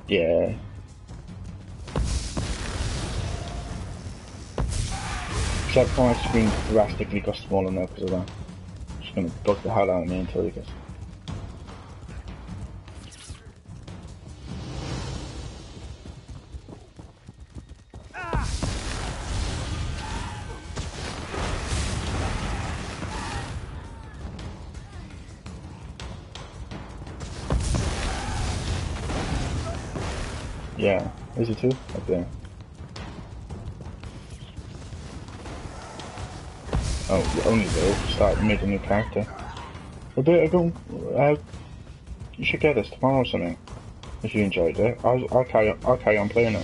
Yeah. Except my screen drastically got smaller now because of that. Just gonna bug the hell out of me until he gets. Yeah, is it too? Up there. Oh, you only though start made a new character. A bit ago, you should get this tomorrow or something. If you enjoyed it, I'll carry on playing it.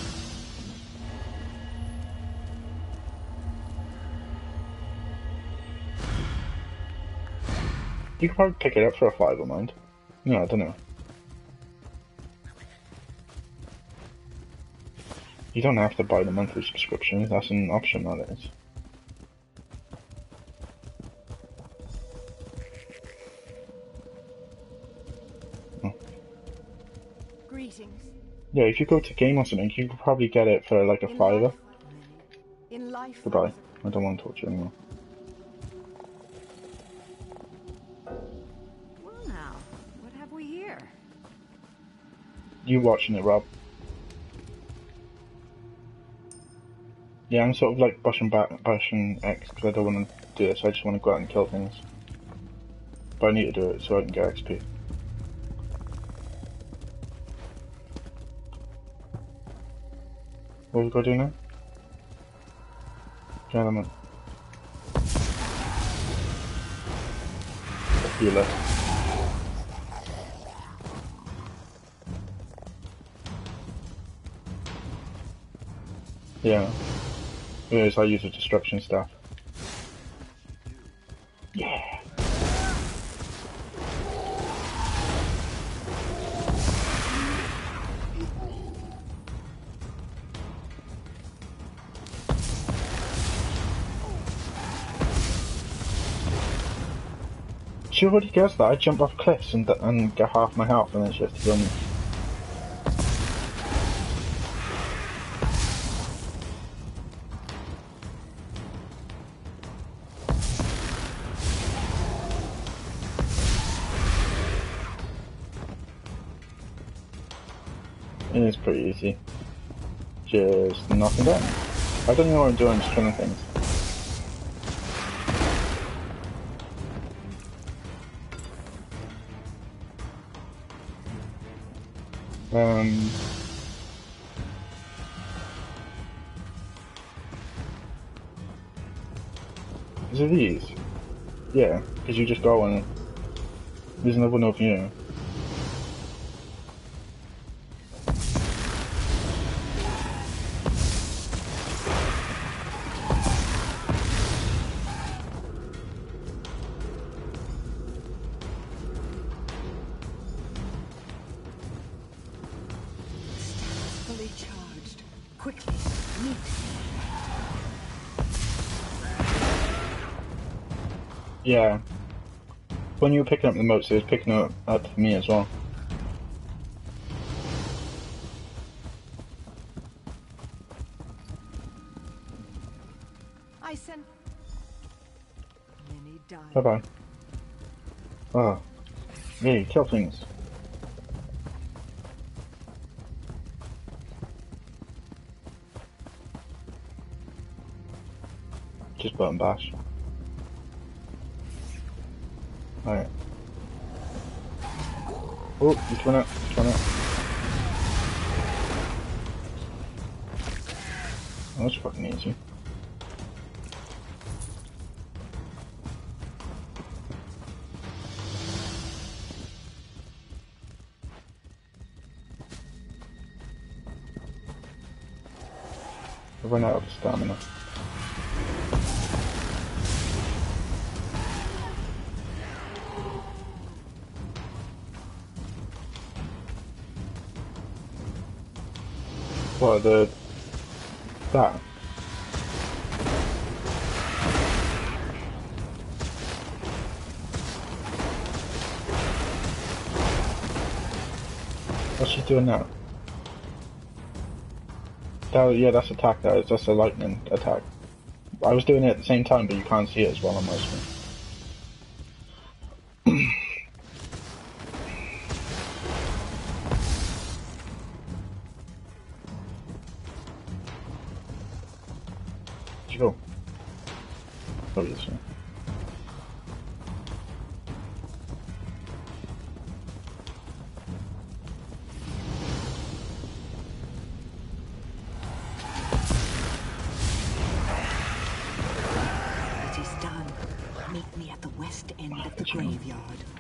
You could probably pick it up for a $5 mind. No, I don't know. You don't have to buy the monthly subscription. That's an option, that is. Greetings. Yeah, if you go to game or something, you could probably get it for like a $5. In life. Goodbye. I don't want to talk to you anymore. Well now, what have we here? You watching it, Rob? Yeah, I'm sort of like bashing X because I don't want to do it, so I just want to go out and kill things. But I need to do it so I can get XP. What we got to do now? Gentlemen. Healer. Yeah. Anyways, I use a destruction staff. Yeah. She already gets that. I jump off cliffs and get half my health and then she has to kill me. It is pretty easy. Just knock him down. I don't know what I'm doing, just killing things. Is it these? Yeah, because you just go and there's another one over here. Fully charged. Quickly, meet. Yeah. When you were picking up the motes, it was picking up for me as well. I sent. Then he died. Bye bye. Oh. Yeah, kill things. Just button bash. Alright. Oh, he's run out. He's run out. Oh, that's fucking easy. I've run out of stamina. What, that? What's she doing now? Yeah, that's attack. That's a lightning attack. I was doing it at the same time, but you can't see it as well on my screen. Where'd you go? Oh, yes, sir. It is done. Meet me at the west end of the graveyard.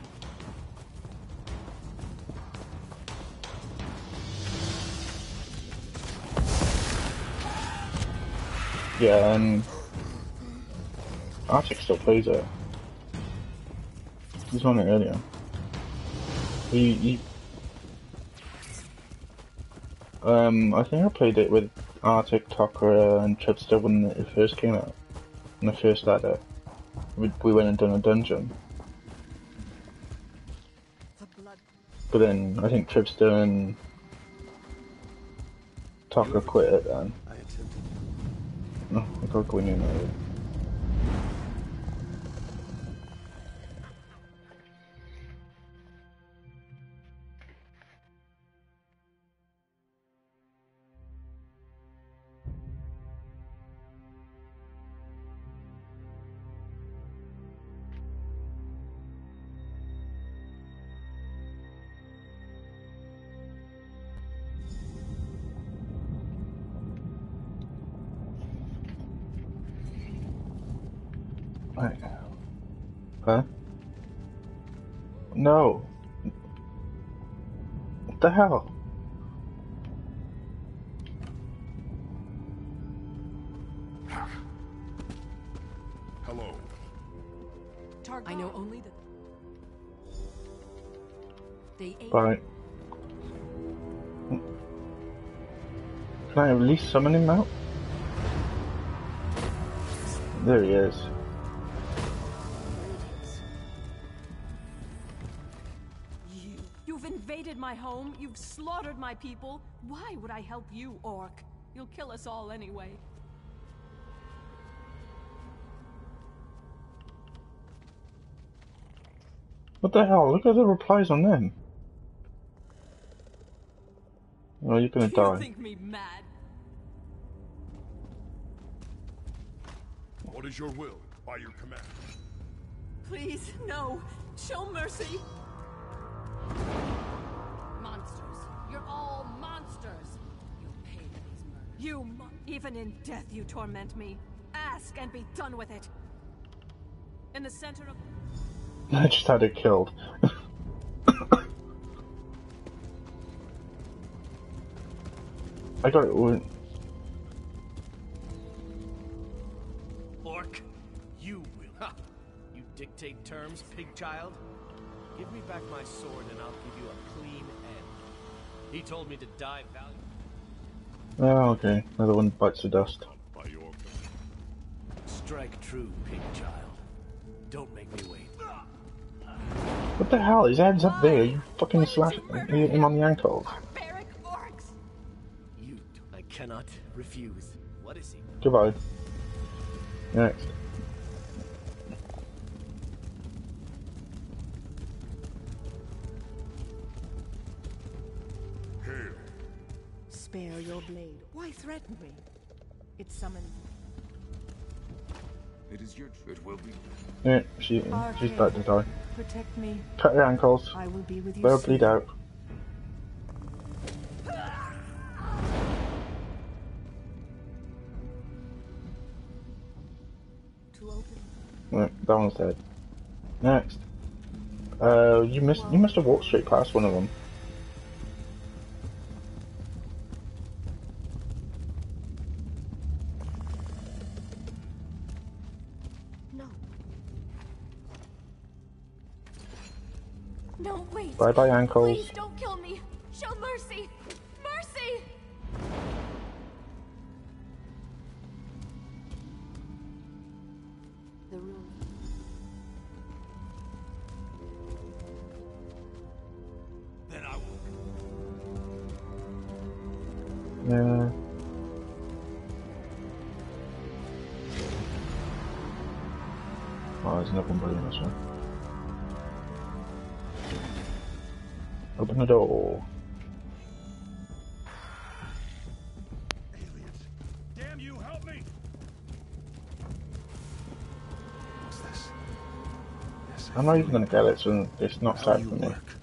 Yeah, and Arctic still plays it. He's on it earlier. I think I played it with Arctic, Tokra, and Tripster when it first came out. On the first ladder. We went and done a dungeon. But then I think Tripster and Tokra quit it then. No, I gotta go in here now. Right. Huh? No. What the hell? Hello. I know only that they ate. Right. Can I at least summon him out? There he is. You've invaded my home, you've slaughtered my people. Why would I help you, Orc? You'll kill us all anyway. What the hell? Look at the replies on them. Oh, you're gonna You die. think me mad? What is your will? By your command. Please, no. Show mercy. Monsters. You're all monsters. You'll pay for these murders. Even in death you torment me. Ask and be done with it. In the center of... I just had it killed. I got it. Orc, you will. Ha! You dictate terms, pig child? Give me back my sword and I'll give you a clean end. He told me to die valiantly. Oh, okay. Another one bites the dust. By your command. Strike true, pig child. Don't make me wait. What the hell? His head's up there. You fucking slash him on the ankles. Barbaric orcs! I cannot refuse. What is he? Goodbye. Next. Hail. Spare your blade. Why threaten me? It summons. It is your... It will be... Yeah, she's about to die. Protect me. Cut her ankles. I will be with you Let her soon. bleed out. To open. Right, that one's dead. Next. You must have walked straight past one of them. No. No, wait. Bye bye ankles. Please don't kill me. Show mercy. Mercy! The room. Then I will. Yeah. Oh, there's another one below this one. Open the door. Aliens! Damn you, help me! What's this? Yes, I'm not even gonna get it, so it's not how set you for me. work.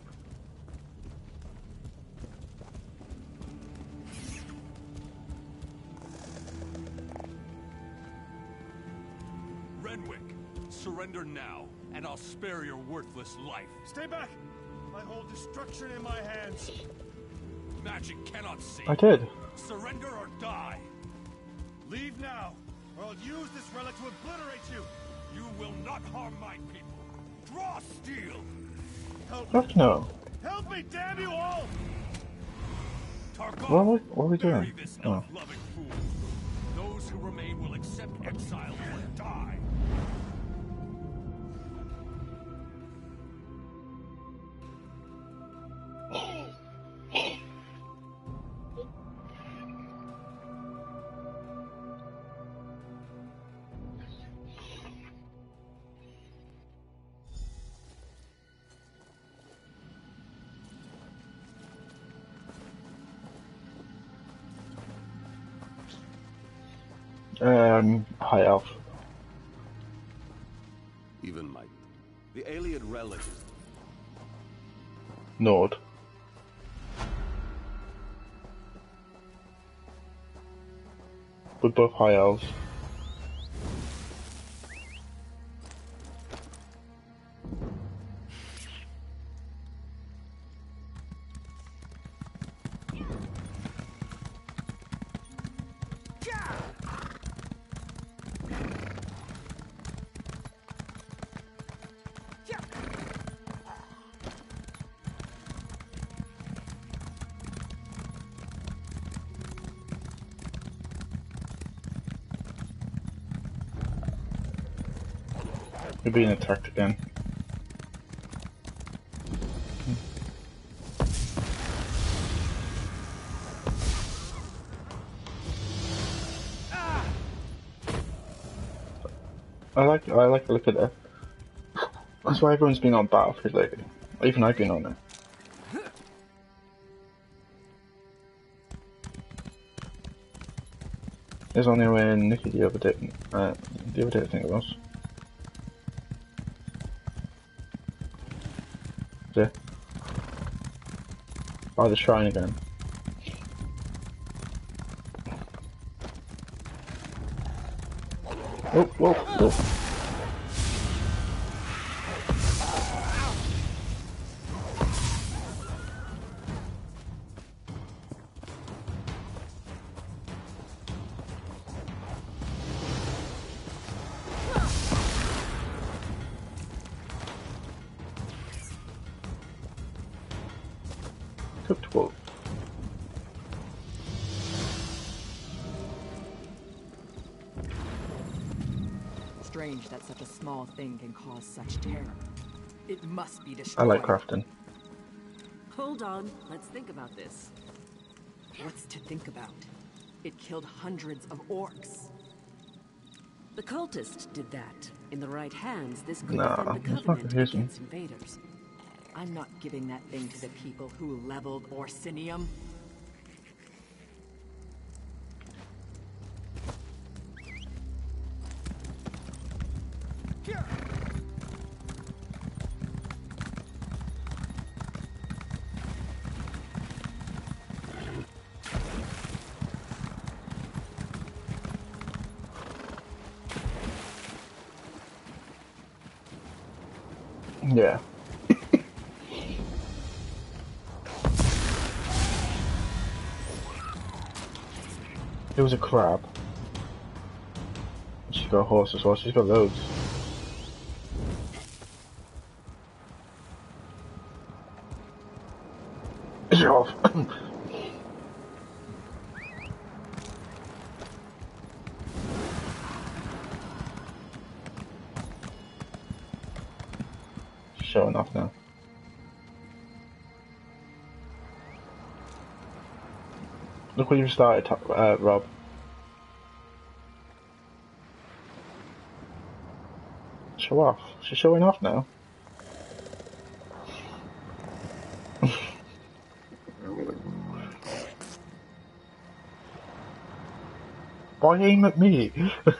Renwick, surrender now, and I'll spare your worthless life. Stay back! I hold destruction in my hands. Magic cannot see. I did. Surrender or die. Leave now, or I'll use this relic to obliterate you. You will not harm my people. Draw steel. Help me! Fuck no. Help me, damn you all! Tarkov, What are we bury doing? this Oh. elf-loving fool. Those who remain will accept exile or die. High elf. Even Mike. The Ayleid relic. Nord. We're both high elves. We're being attacked again. I like the look of that. That's why everyone's been on Battlefield lately. Even I've been on it. There's only when Nikki the other day I think it was. There. Oh, the shrine again. Oh, whoa, whoa. Cooked wolf. Strange that such a small thing can cause such terror. It must be I destroyed. like crafting. Hold on, let's think about this. What's to think about? It killed hundreds of orcs. The cultist did that. In the right hands, this could Nah, defend the it's not Covenant confusing. against invaders. I'm not giving that thing to the people who leveled Orsinium. Yeah. It was a crab. She's got a horse as well, she's got loads. Is it off? Showing off now. Look where you started, Rob. Show off. She's showing off now. Why aim at me?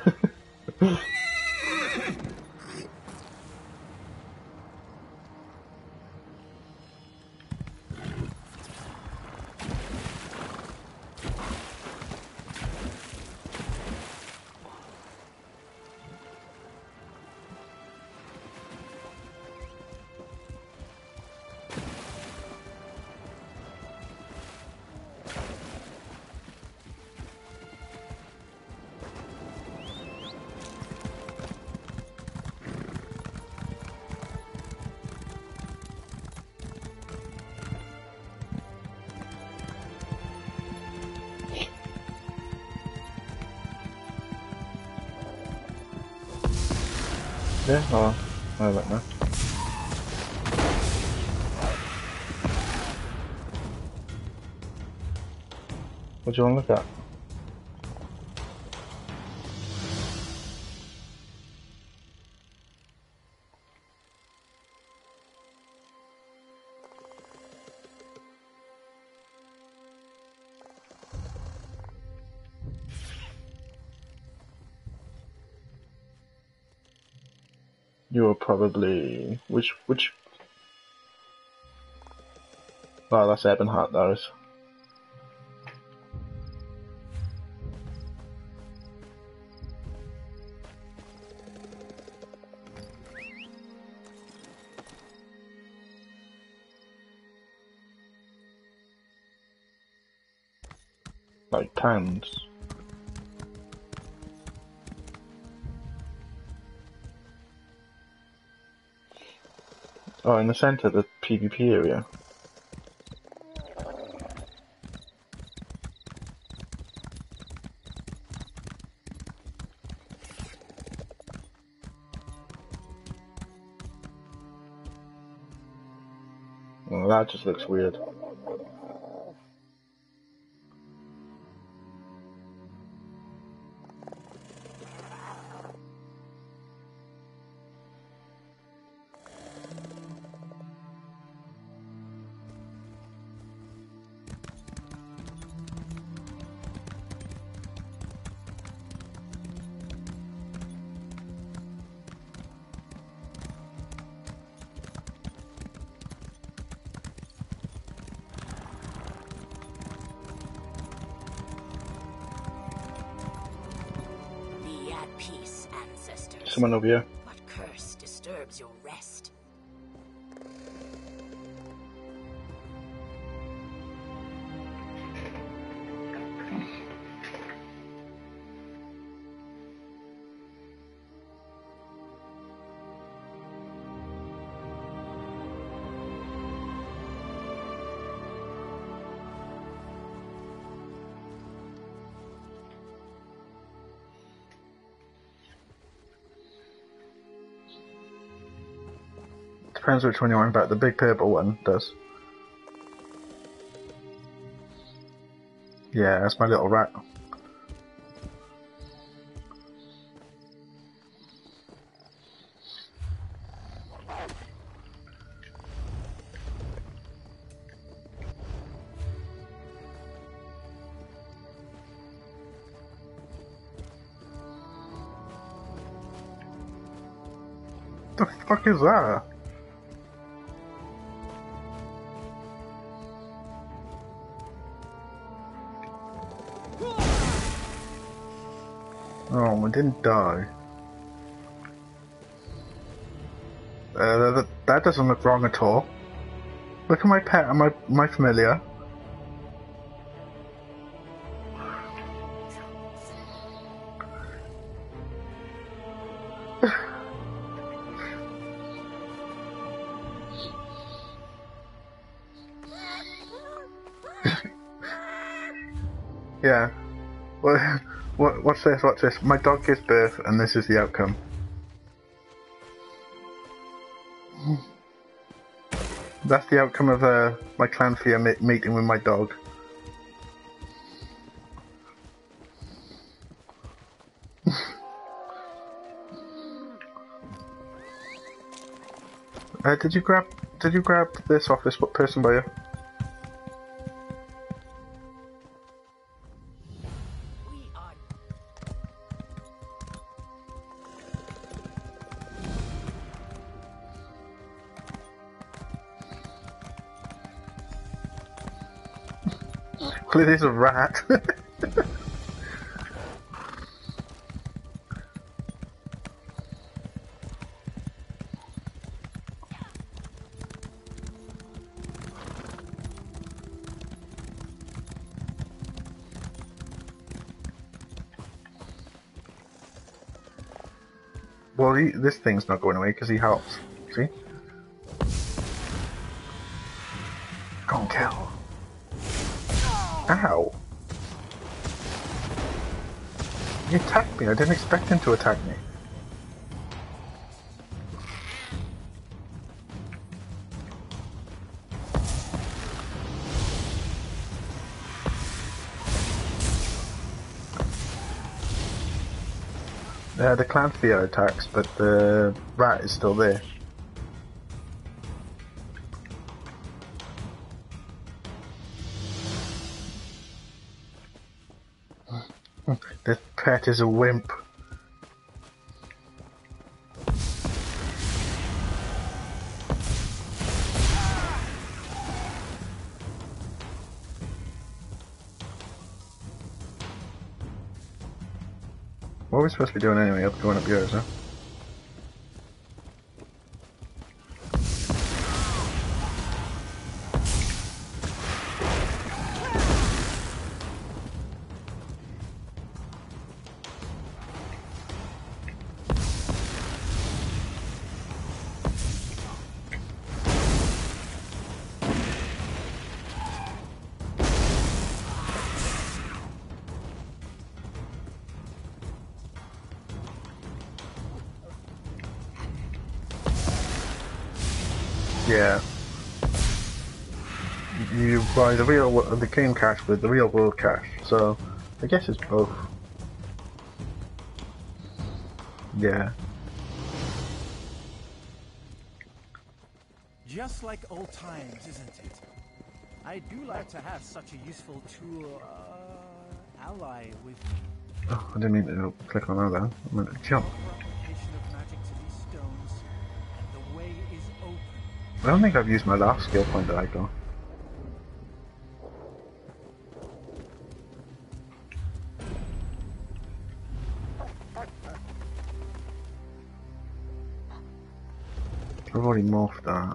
Yeah, oh, I don't know. What do you want to look at? You're probably which? Oh, that's Ebonheart, those. Like towns. Oh, in the centre, the PvP area. Oh, that just looks weird. Be at peace, ancestors. Someone over here. What curse disturbs your rest? Depends which one you're on about. The big purple one does. Yeah, that's my little rat. The fuck is that? Oh, I didn't die. That doesn't look wrong at all. Look at my pet. Am I familiar? Yeah. What's this? What's this? My dog gives birth, and this is the outcome. That's the outcome of my Clanfear meeting with my dog. Did you grab this off this person by you? We are Well, it is a rat. Well, this thing's not going away because he helps. See? Go on, kill. Ow! He attacked me. I didn't expect him to attack me. The Clanthea attacks, but the rat is still there. The pet is a wimp. What are we supposed to be doing anyway? Going up yours, huh? Yeah. You buy the game cache with the real world cache, so I guess it's both. Yeah. Just like old times, isn't it? I do like to have such a useful tool, ally with me. Oh, I didn't mean to click on that then. I meant to jump. Application of magic to these stones, and the way is open. I don't think I've used my last skill point that I got. I've already morphed that.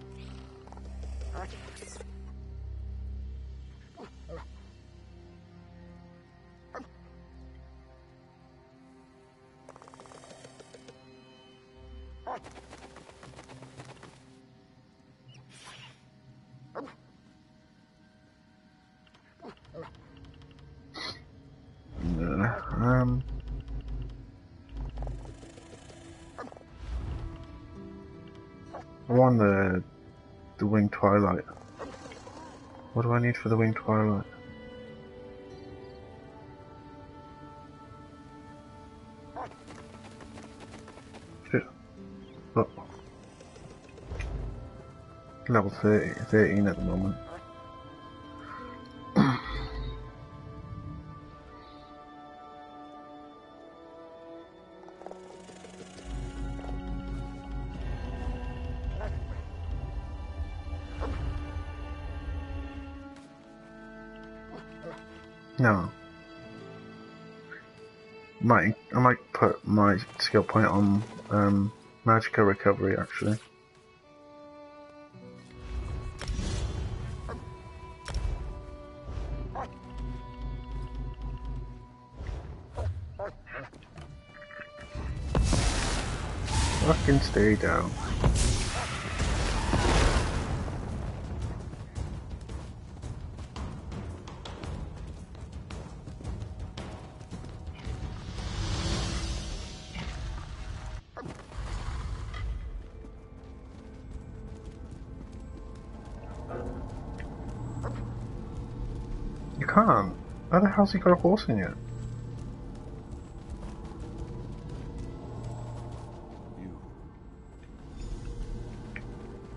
I want the Winged Twilight. What do I need for the Winged Twilight? Shit. Look. Level 13 at the moment. No. I might put my skill point on Magicka Recovery actually. Fucking stay down. You can't. How the hell's he got a horse in yet?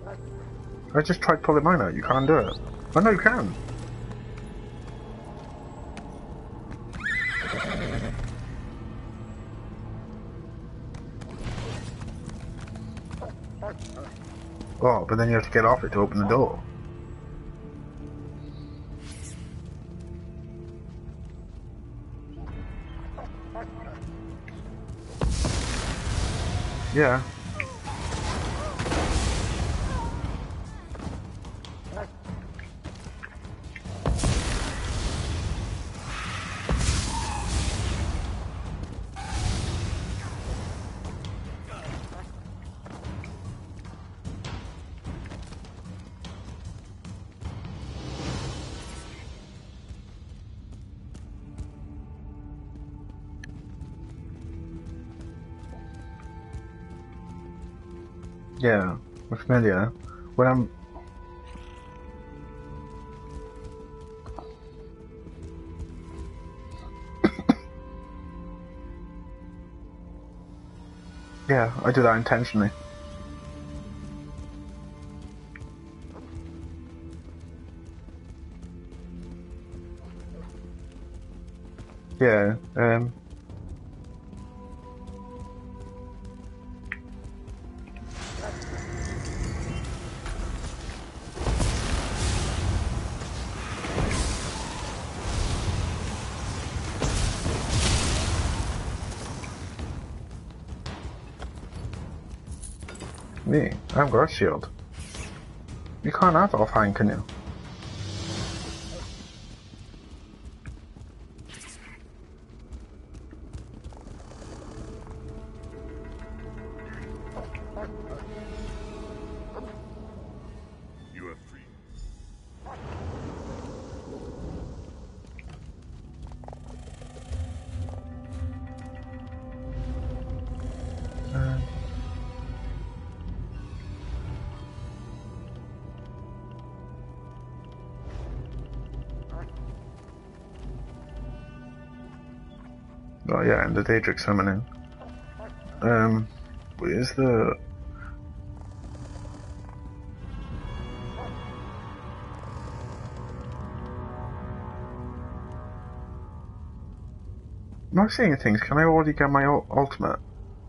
I just tried pulling mine out. You can't do it. Oh no, you can. Oh, but then you have to get off it to open the door. Yeah. Yeah, we're familiar. When I'm... yeah, I do that intentionally. Yeah, me, I haven't got a shield. You can't have offhand, can you? You are free. Oh yeah, and the Daedric summoning. Where's the... Am I seeing things? Can I already get my ultimate?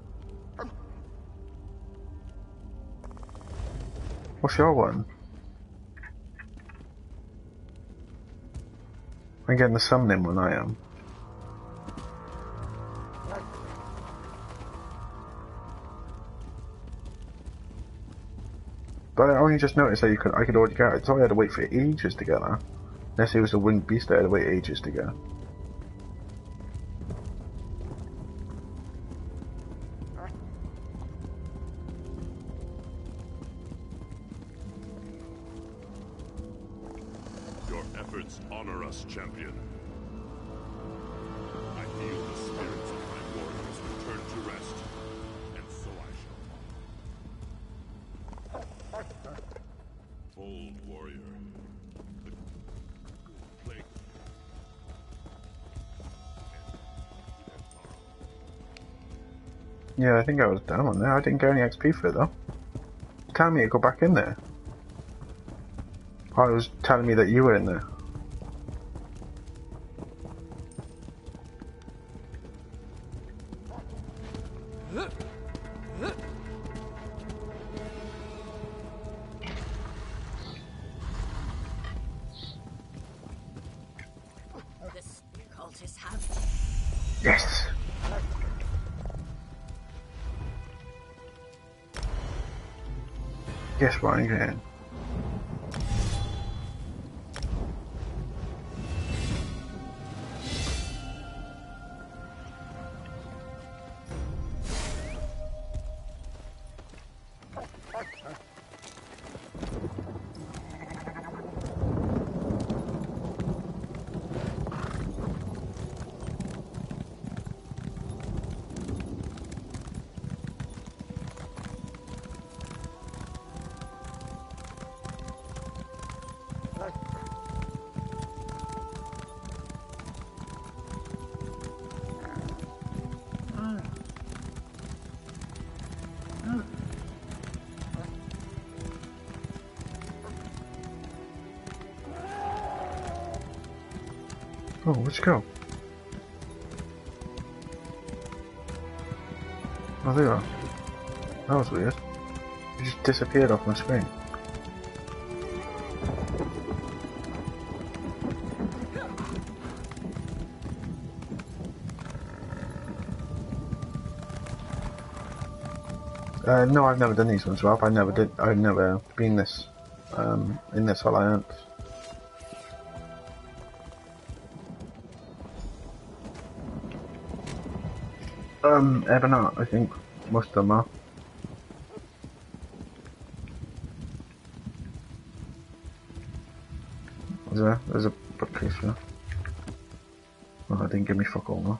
What's your one? I'm getting the summoning one, I am. But I only just noticed that I could already get it. So I had to wait for ages to get that. Unless it was a winged beast, I had to wait ages to get. Your efforts honor us, champion. I feel the spirits of my warriors return to rest, and so I shall. Bold warrior. The plague. Yeah, I think I was down on there. I didn't get any XP for it though. Tell me to go back in there. Oh, it was telling me that you were in there. The cultists have... Yes! Guess what I'm getting? Oh, where'd you go? Oh, there you are. That was weird. You just disappeared off my screen. No, I've never done these ones, Rob. I've never been this, in this alliance. Ebonheart, I think. Most of them are. There's a bookcase here. Oh, that didn't give me fuck all, no.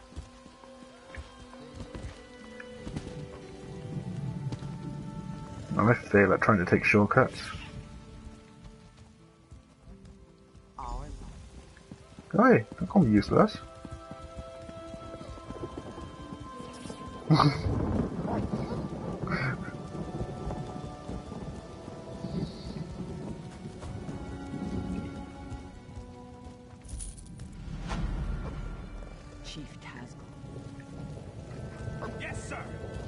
I fail at trying to take shortcuts. Hey, don't call me useless. Chief Tazgul. Yes, sir.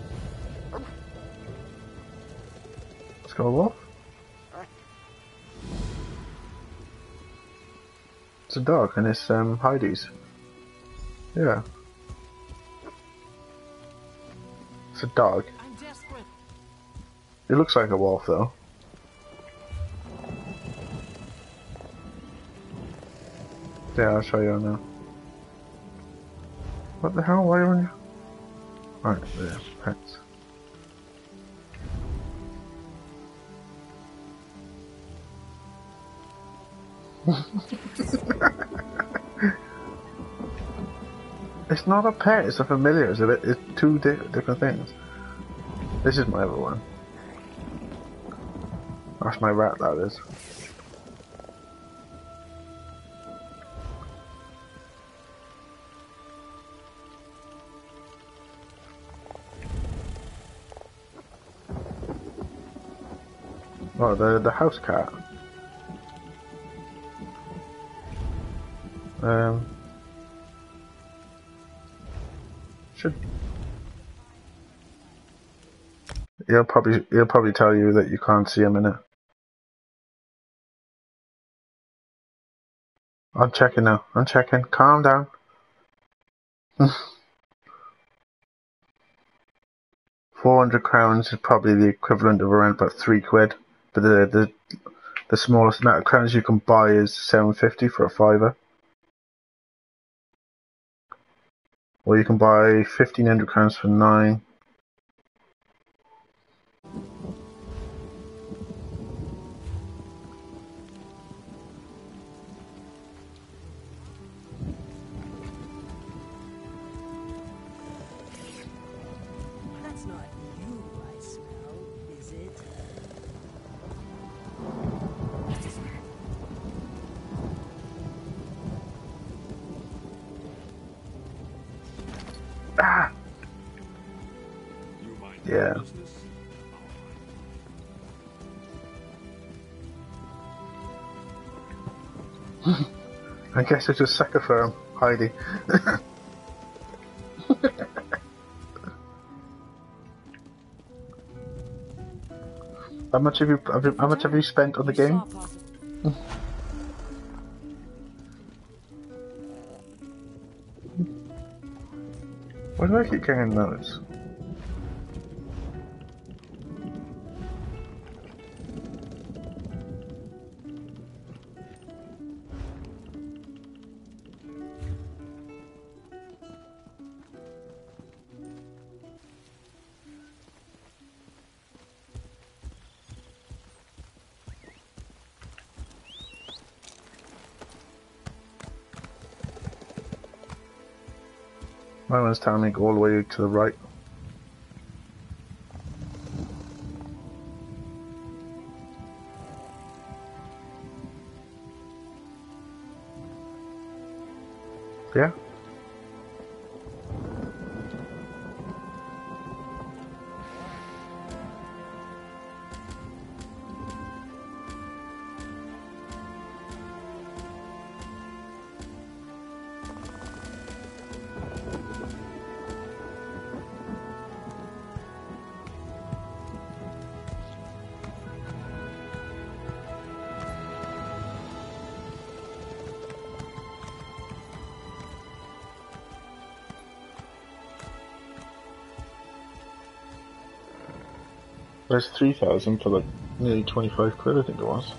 Let's go off. It's a dog and it's Heidi's. Yeah. It's a dog. I'm desperate. It looks like a wolf though. Yeah, I'll show you now. What the hell? Why are you on your... Right, there, pets. It's not a pet, it's a familiar. It's two different things. This is my other one. That's my rat, that is. Oh, the house cat. Should he'll probably tell you that you can't see him in it. I'm checking now. I'm checking. Calm down. 400 crowns is probably the equivalent of around about £3. But the smallest amount of crowns you can buy is 750 for a fiver. Or you can buy 1500 crowns for 9. That's not you I smell, is it? Ah! You mind Yeah. business? I guess it's a sucker for him, Heidi. How much have you spent on the game? Why do I keep getting those? My one's telling me go all the way to the right. Yeah? There's 3,000 for like nearly 25 quid, I think it was.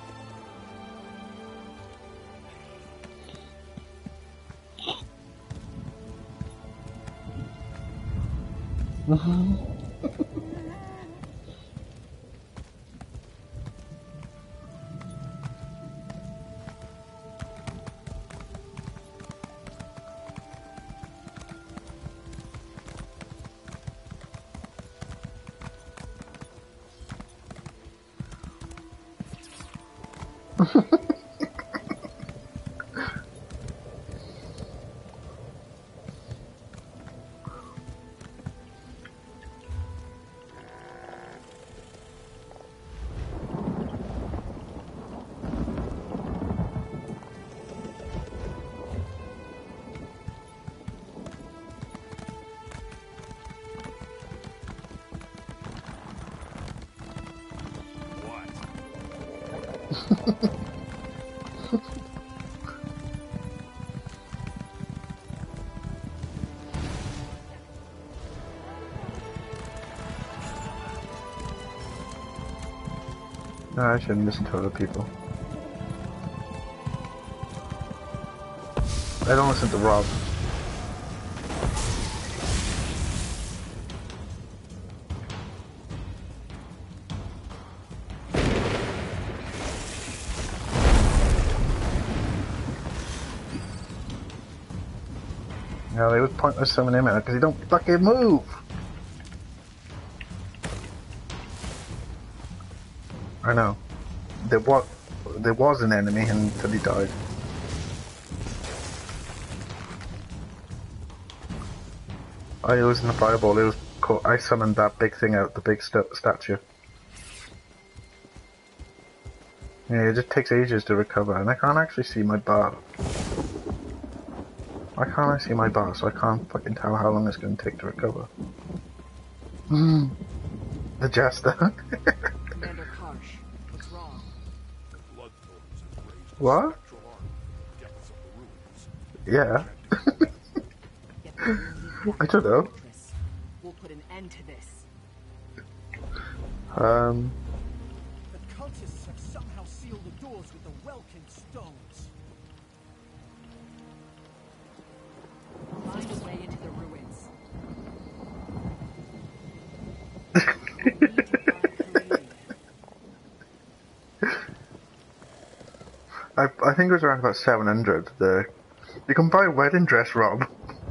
No, I shouldn't listen to other people. I don't listen to Rob. No, they was pointless summoning him out because he don't fucking move! I know. There was an enemy until he died. I was in the fireball. It was cool. I summoned that big thing out, the big statue. Yeah, it just takes ages to recover, and I can't actually see my bar. Why can't I see my bar? So I can't fucking tell how long it's going to take to recover. The jester. Commander Karsh, what's wrong? What? Yeah. I don't know. We'll put an end to this. The cultists have somehow sealed the doors with the Welkin stones. Find a way into the ruins. I think it was around about 700. You can buy a wedding dress, Rob.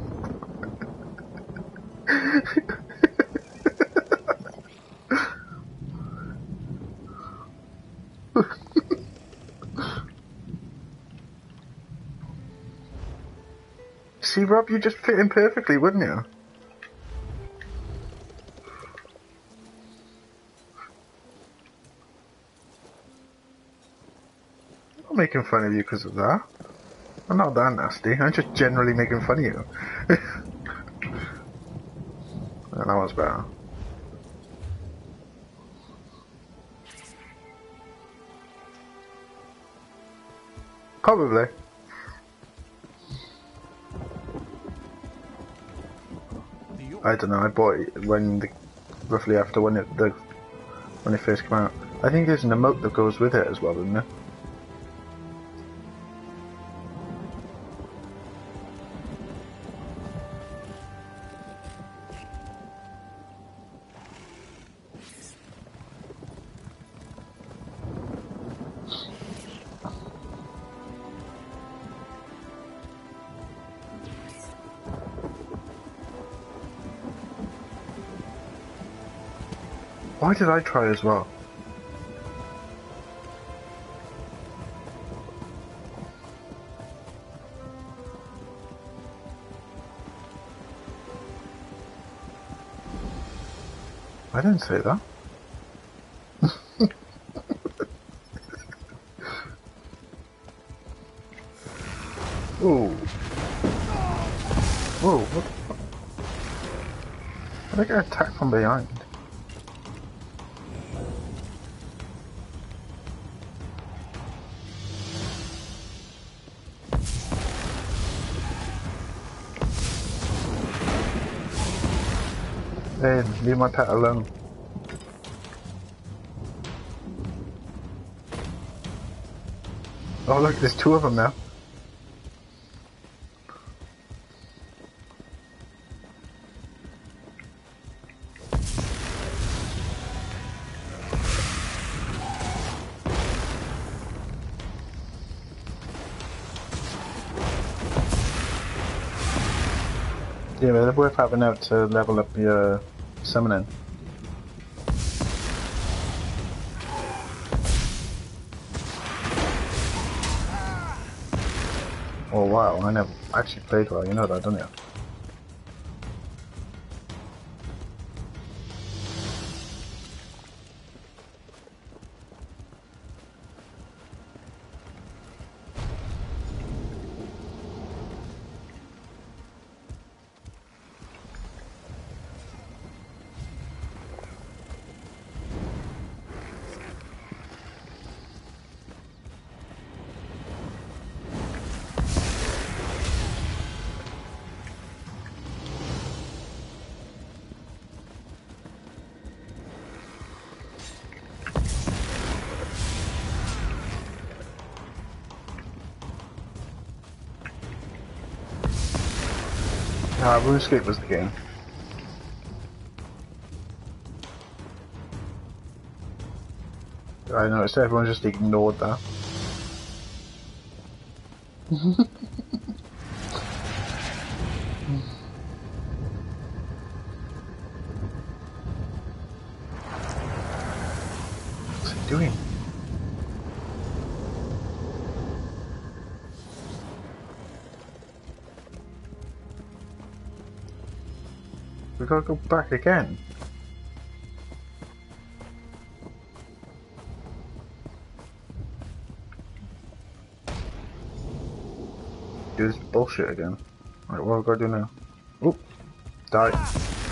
See, Rob, you just fit in perfectly, wouldn't you? I'm not making fun of you because of that. I'm not that nasty. I'm just generally making fun of you. Well, that was better. Probably. I don't know. I bought it roughly after when it first came out. I think there's an emote that goes with it as well, isn't there? Why did I try as well? I didn't say that. Ooh. Whoa, what the fuck? I got attacked from behind. Hey, leave my pet alone. Oh look, there's two of them now. Yeah, but they're worth having out to level up your summoning. Oh wow, I never actually played well, you know that, don't you? Ah, RuneScape was the game. I noticed everyone just ignored that. What's he doing? We gotta go back again. Do this bullshit again. Right, what have I gotta do now? Oop! Die.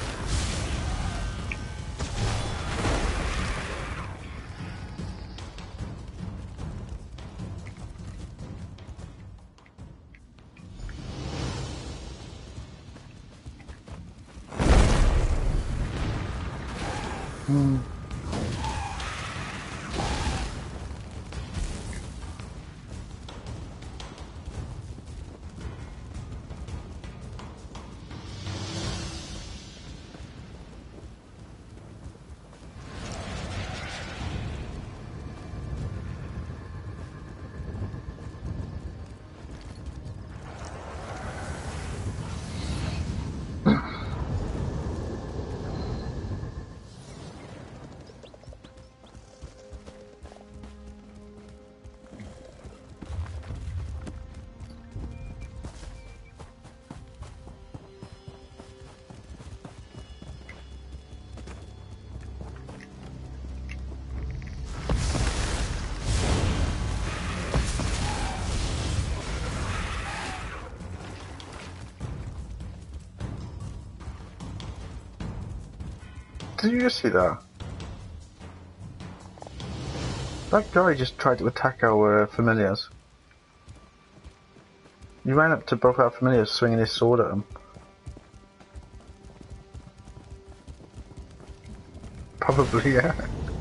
Did you just see that? That guy just tried to attack our familiars. He ran up to both our familiars swinging his sword at them. Probably, yeah.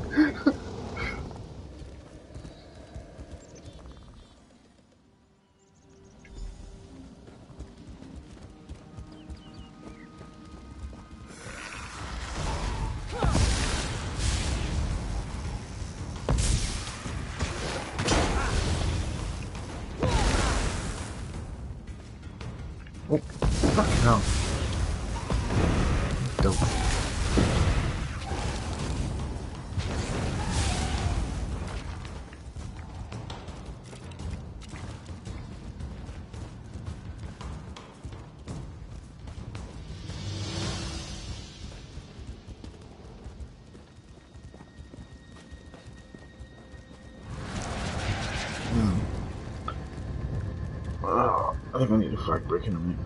Oh, fucking hell. Dope. I think I need a flag break in a minute.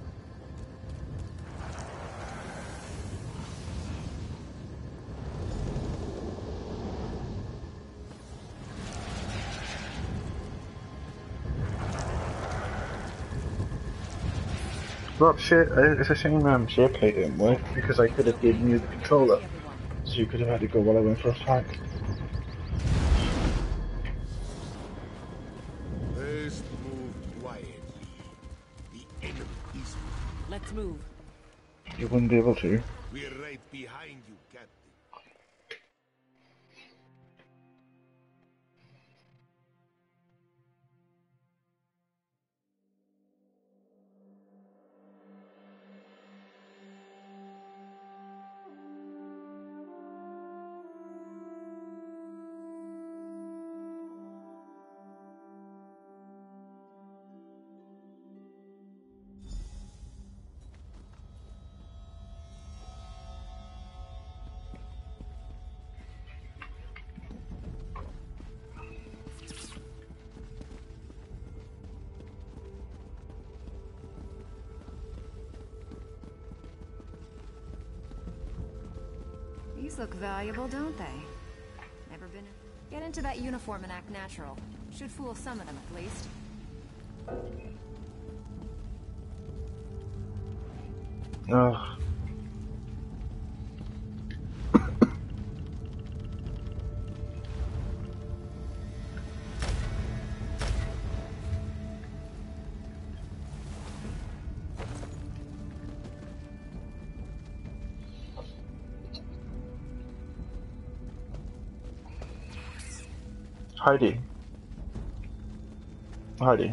Well, shit, it's a shame share play didn't work because I could have given you the controller, so you could have had to go while I went for a flag. you wouldn't be able to. We're right behind you, Captain. These look valuable, don't they? Never been... Get into that uniform and act natural. Should fool some of them, at least. Ugh. Heidi. Heidi,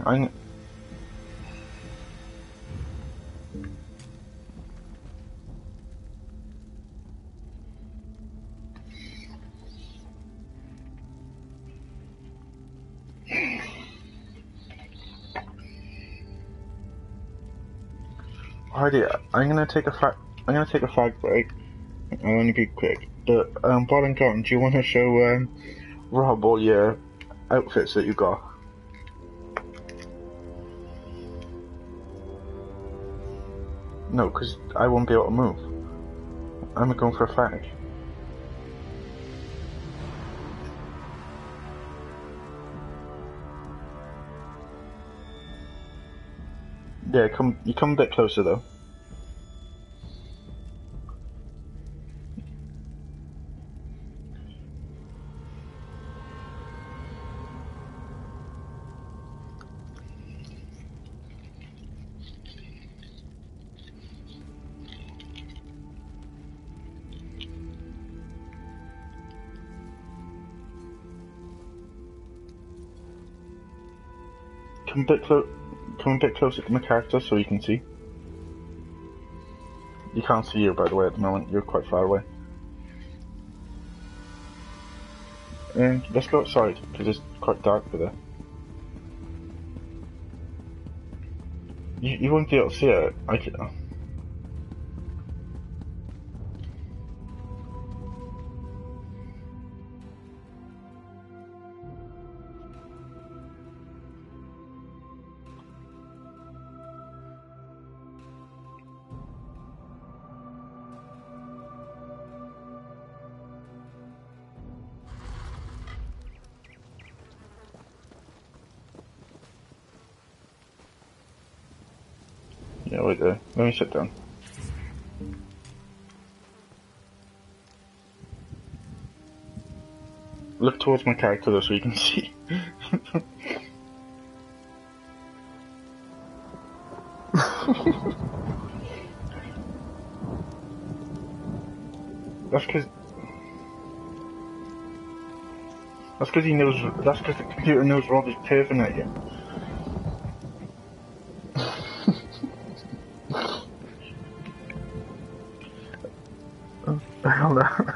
Heidi, I'm gonna take a fag break. I'll only be quick. But while I'm gone, do you want to show Rob all your outfits that you got? No, because I won't be able to move. I'm going for a fag. Yeah, you come a bit closer though. Come a bit closer to my character so you can see. You can't see you, by the way, at the moment. You're quite far away. And let's go outside, because it's quite dark over there. You won't be able to see it. I can... Yeah, wait there. Let me sit down. Look towards my character though so you can see. That's because he knows. That's because the computer knows Rob is perving at you. Hold on.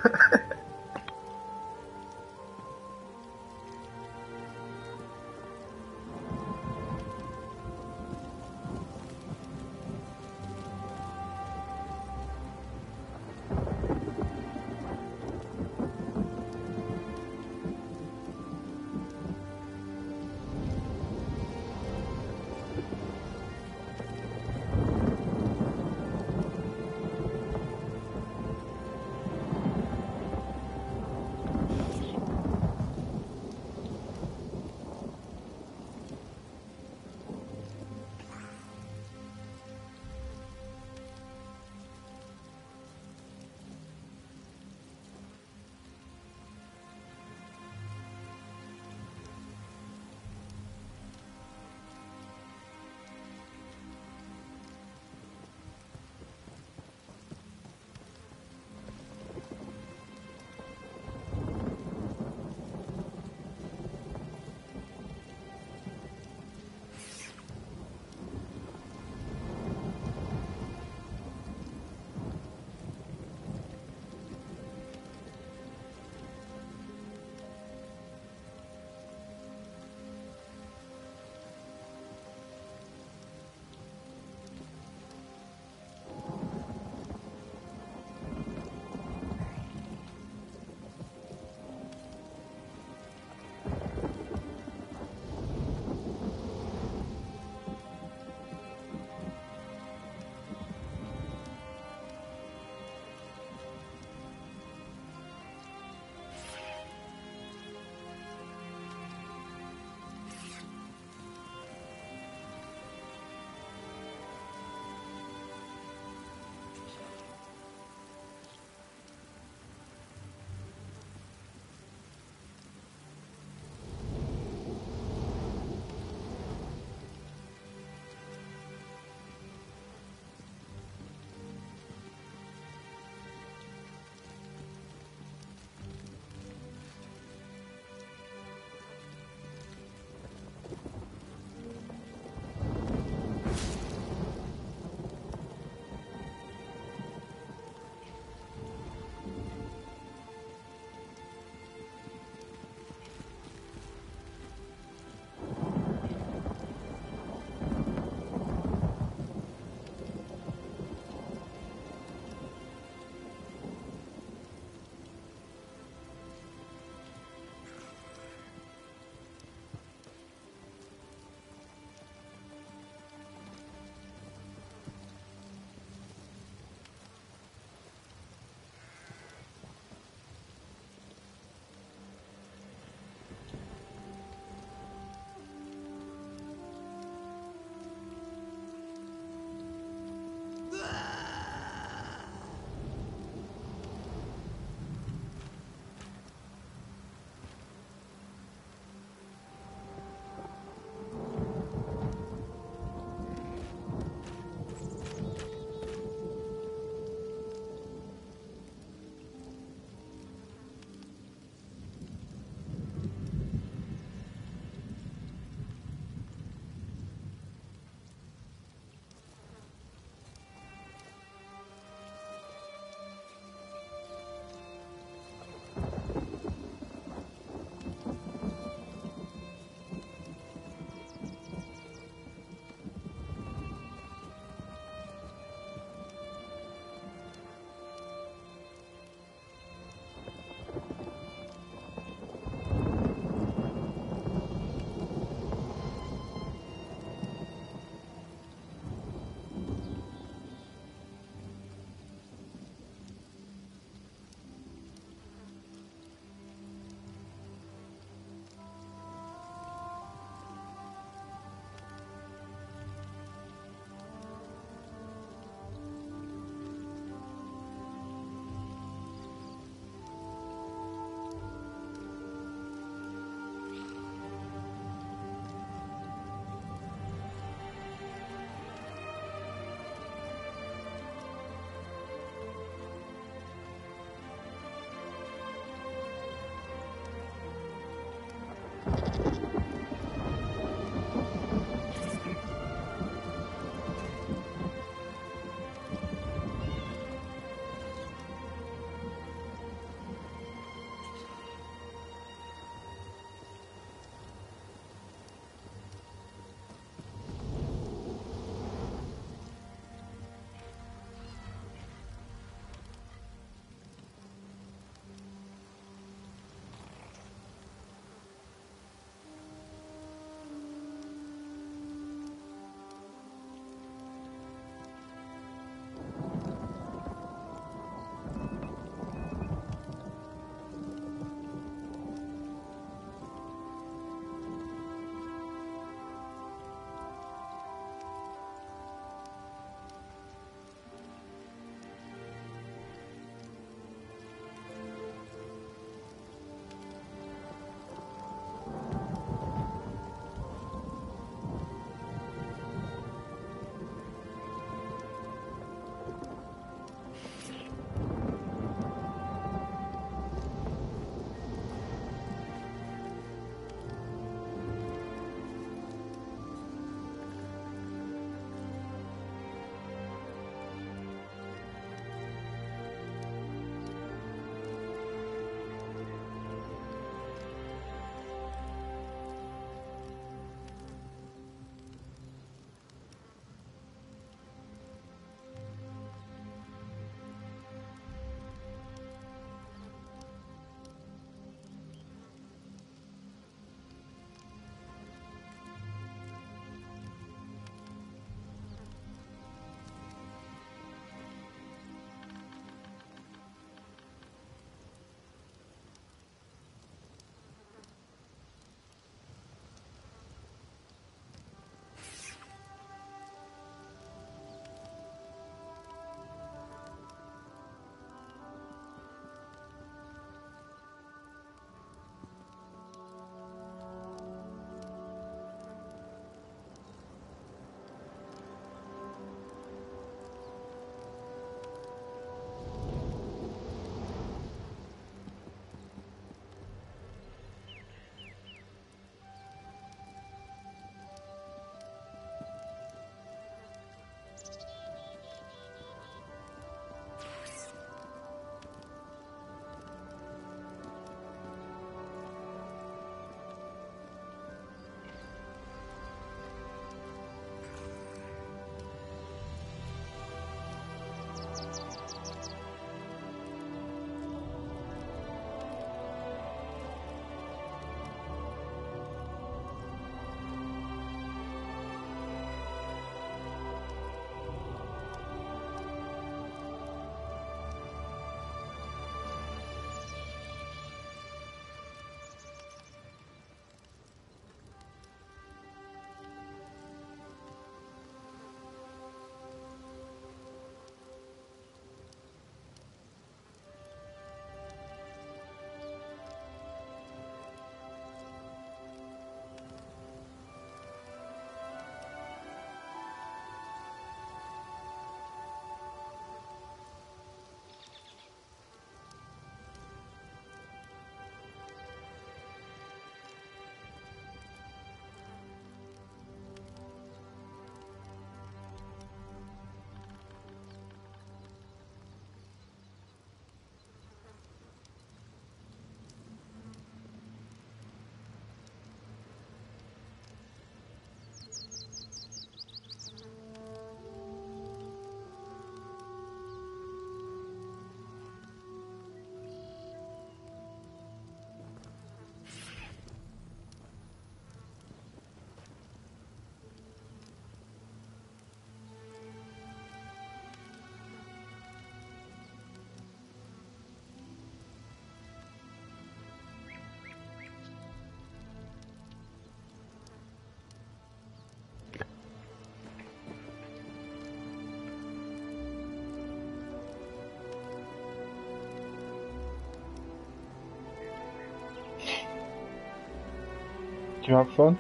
Did you have fun?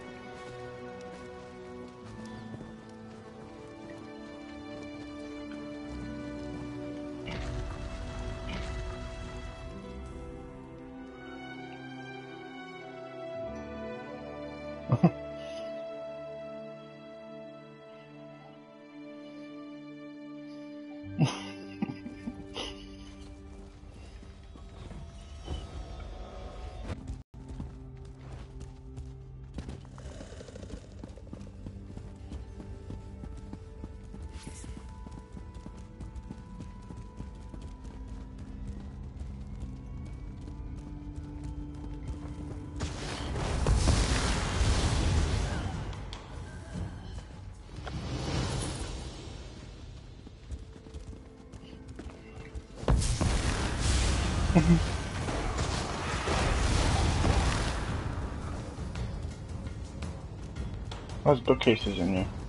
There's bookcases in here.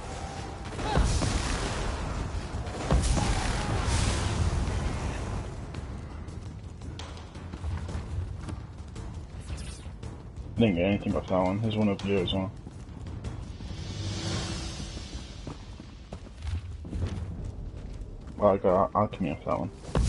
Didn't get anything off that one. There's one over here as well. Well, I got alchemy off that one.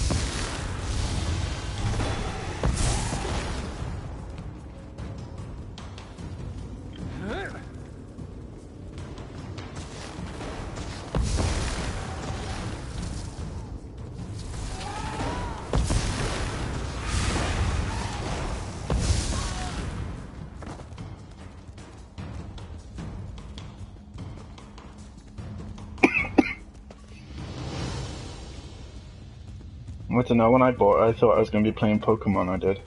I don't know, when I bought it, I thought I was going to be playing Pokemon, I did.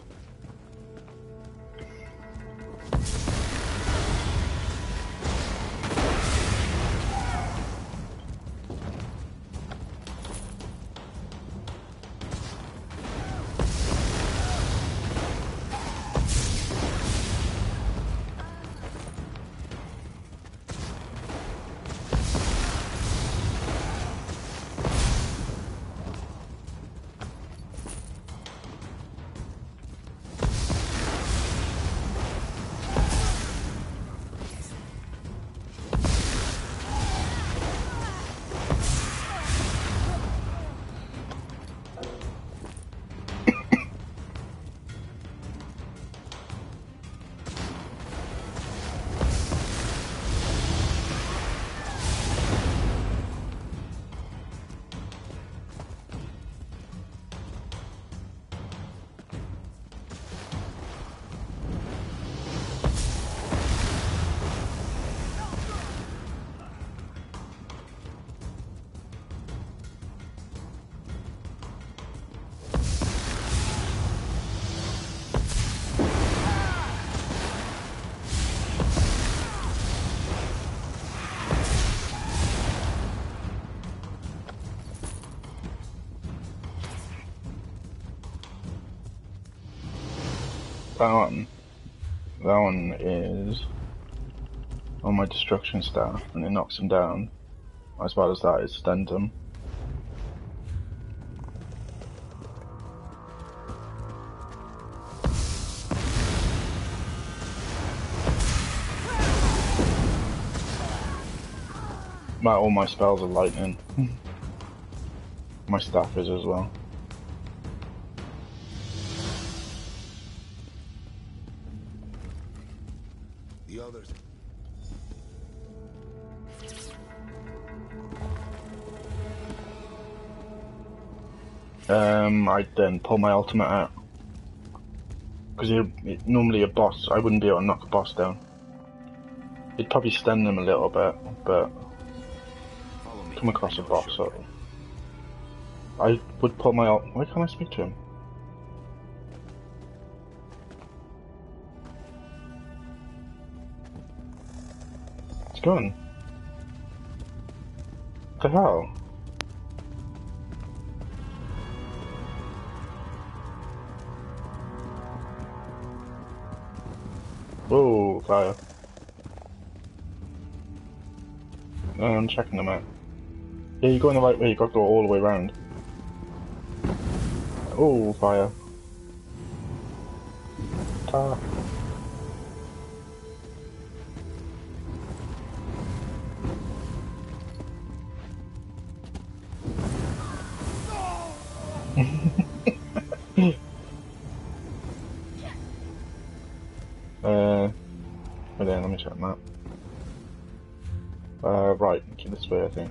That one is on my destruction staff, and it knocks him down. As well as that, it stuns him. All my spells are lightning. My staff is as well. The others. I'd then pull my ultimate out. Because normally a boss, I wouldn't be able to knock a boss down. It'd probably stun them a little bit, but come across a boss, so I would pull my ult. Why can't I speak to him? It's gone. What the hell? Whoa, fire. I'm checking them out. Yeah, you're going the right way, you got to go all the way around. Oh, fire. Ta. But then let me check the map. Right, okay, this way I think.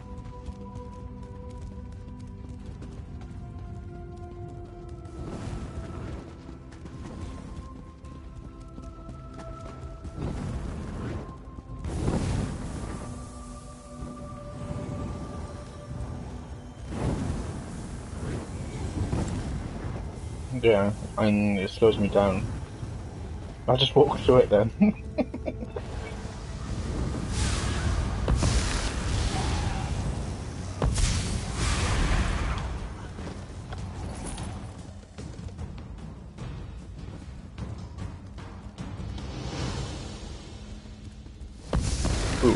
Yeah, and it slows me down. I'll just walk through it then. Ooh.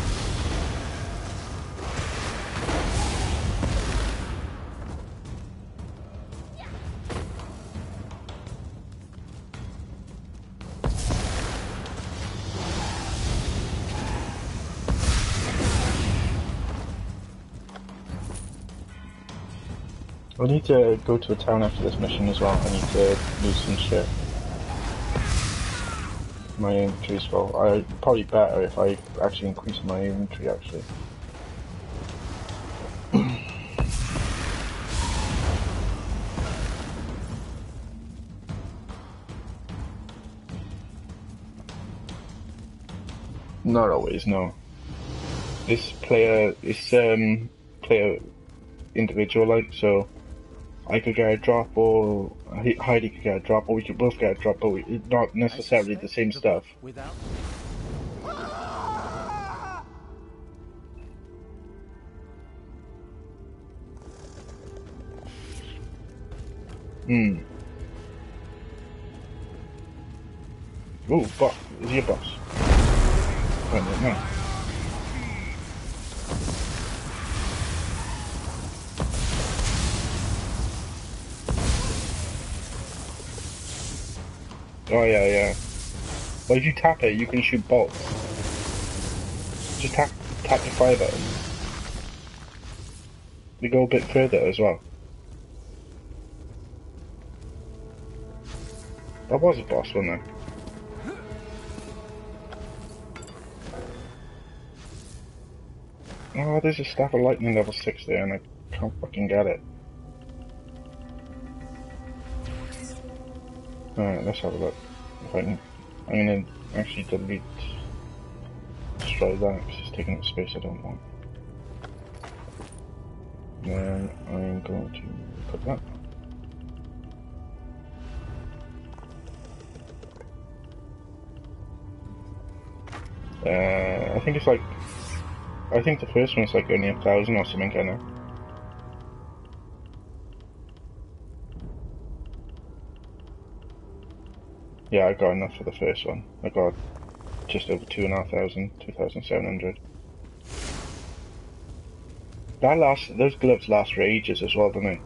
I need to go to a town after this mission as well. I need to lose some shit. My inventory's full. Probably better if I actually increase my inventory actually. Not always, no. This player player individual like, so I could get a drop or Heidi could get a drop or we could both get a drop, but not necessarily the same stuff. Without Ooh, boss. Is he a boss? I don't know. Oh yeah, yeah. Well, if you tap it, you can shoot bolts. Just tap the fire button. They go a bit further as well. That was a boss, wasn't it? Oh, there's a Staff of Lightning level 6 there and I can't fucking get it. Alright, let's have a look. If I can, I'm gonna actually destroy that because it's taking up space I don't want. Then I'm going to put that. I think it's like, I think the first one's like only 1,000 or something, kind of. Yeah, I got enough for the first one. I got just over 2,500, 2,700. Those gloves last for ages as well, don't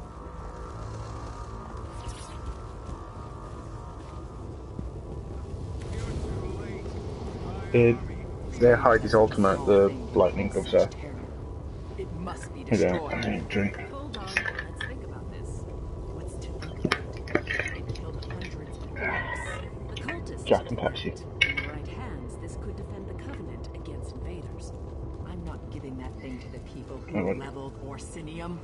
they? They're Heidi's ultimate, the lightning gloves are. It must be Yeah, destroyed. I need a drink. Hold on, let's think about this. What's to think about? It killed hundreds of orcs. The cultists Jack and did Pepsi. that. In the right hands, this could defend the Covenant against invaders. I'm not giving that thing to the people I who wouldn't. leveled Orsinium.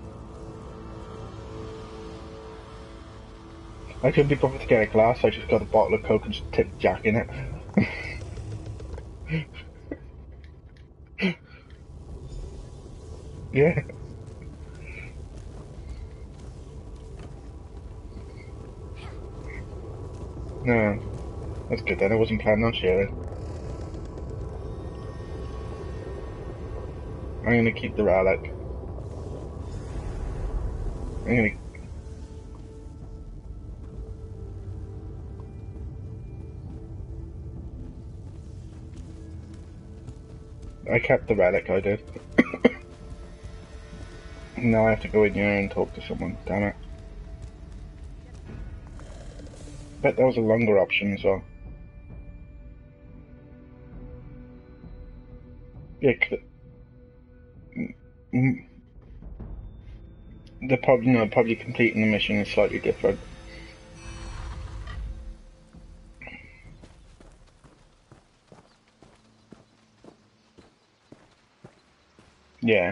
I couldn't be bothered to get a glass, I just got a bottle of Coke and just tipped Jack in it. Yeah. No. That's good then, I wasn't planning on sharing. I'm gonna keep the relic. I kept the relic, I did. Now I have to go in here and talk to someone, damn it. Bet that was a longer option as well. Yeah, they're probably completing the mission is slightly different. Yeah.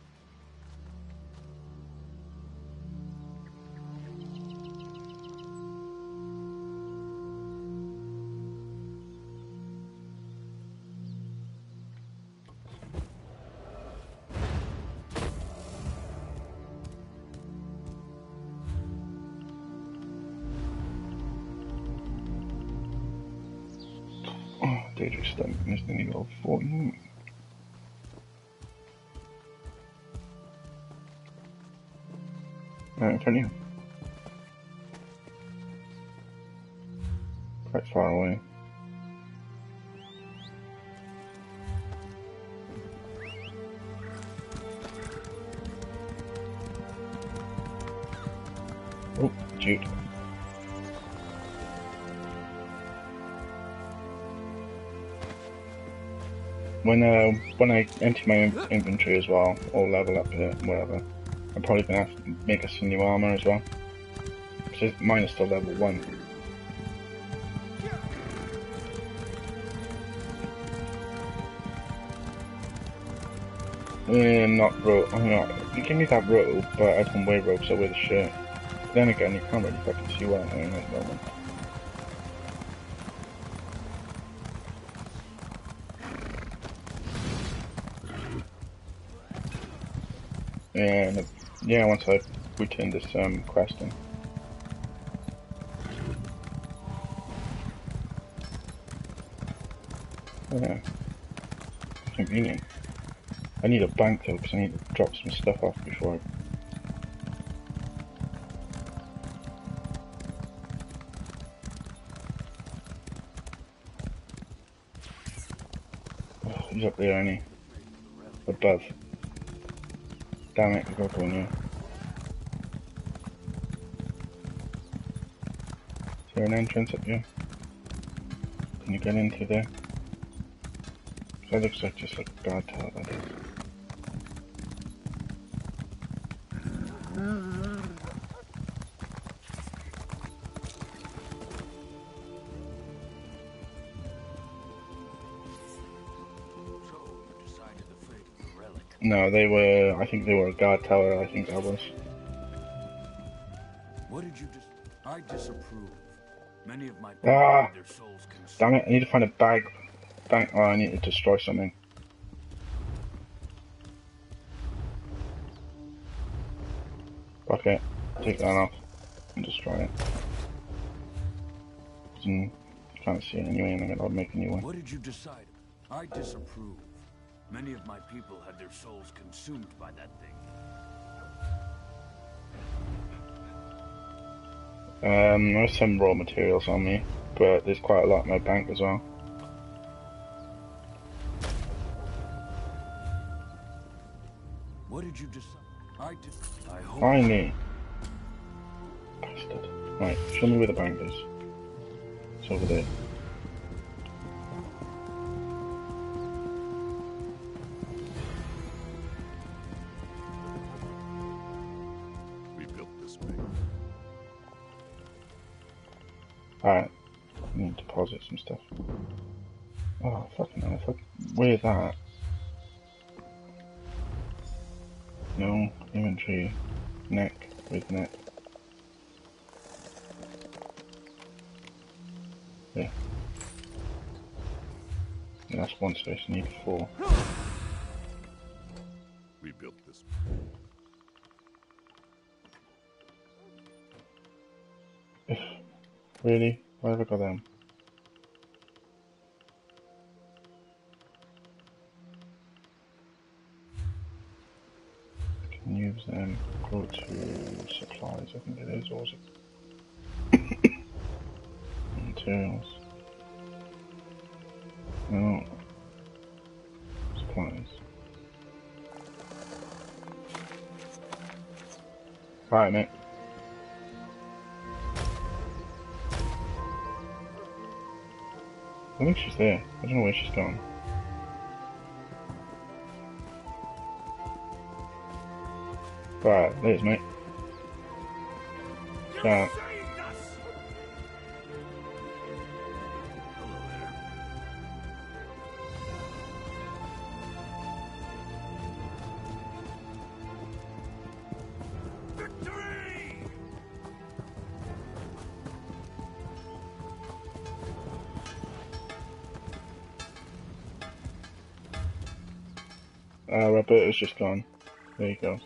Oh, dangerous stuff. This thing you go 14. Right in front of you. Quite far away. Oh, shoot. When I empty my inventory as well, or level up it, whatever, I'm probably gonna have to make us some new armor as well. Because mine is still level 1. Not rope. I'm not. You give me that rope, but I don't wear ropes. I wear the shirt. Then again, you can't really fucking see what I'm doing at the moment. And yeah, once I return this quest in. Yeah, convenient. I need a bank though, because I need to drop some stuff off before I... Oh, he's up there, ain't he? Above. Damn it, I've got to go in here. Is there an entrance up here? Can you get into there? That looks like just like a guard tower, that is. No, they were, I think they were a guard tower, I think that was. What did you just... I disapprove. Many of my people had their souls consumed. Damn it, I need to find a bag. Oh, I need to destroy something. Okay, take that off and destroy it. Can't see it anyway, and I'll make a new one. What did you decide? I disapprove. Many of my people had their souls consumed by that thing. There's some raw materials on me, but there's quite a lot in my bank as well. What did you decide? I hope... Finally! Bastard. Right, show me where the bank is. It's over there. Alright, I need to deposit some stuff. Oh, fucking hell, where's that? No, inventory, neck, with neck. Yeah. And that's one space, I need 4. We built this. Really? Why have I got them? I can use them. Go to supplies, I think it is, or is it? Materials. No. Supplies. Right, mate. I think she's there. I don't know where she's gone. Right, there's mate. You Yeah. saved us! Victory! Roberto's just gone. There he goes.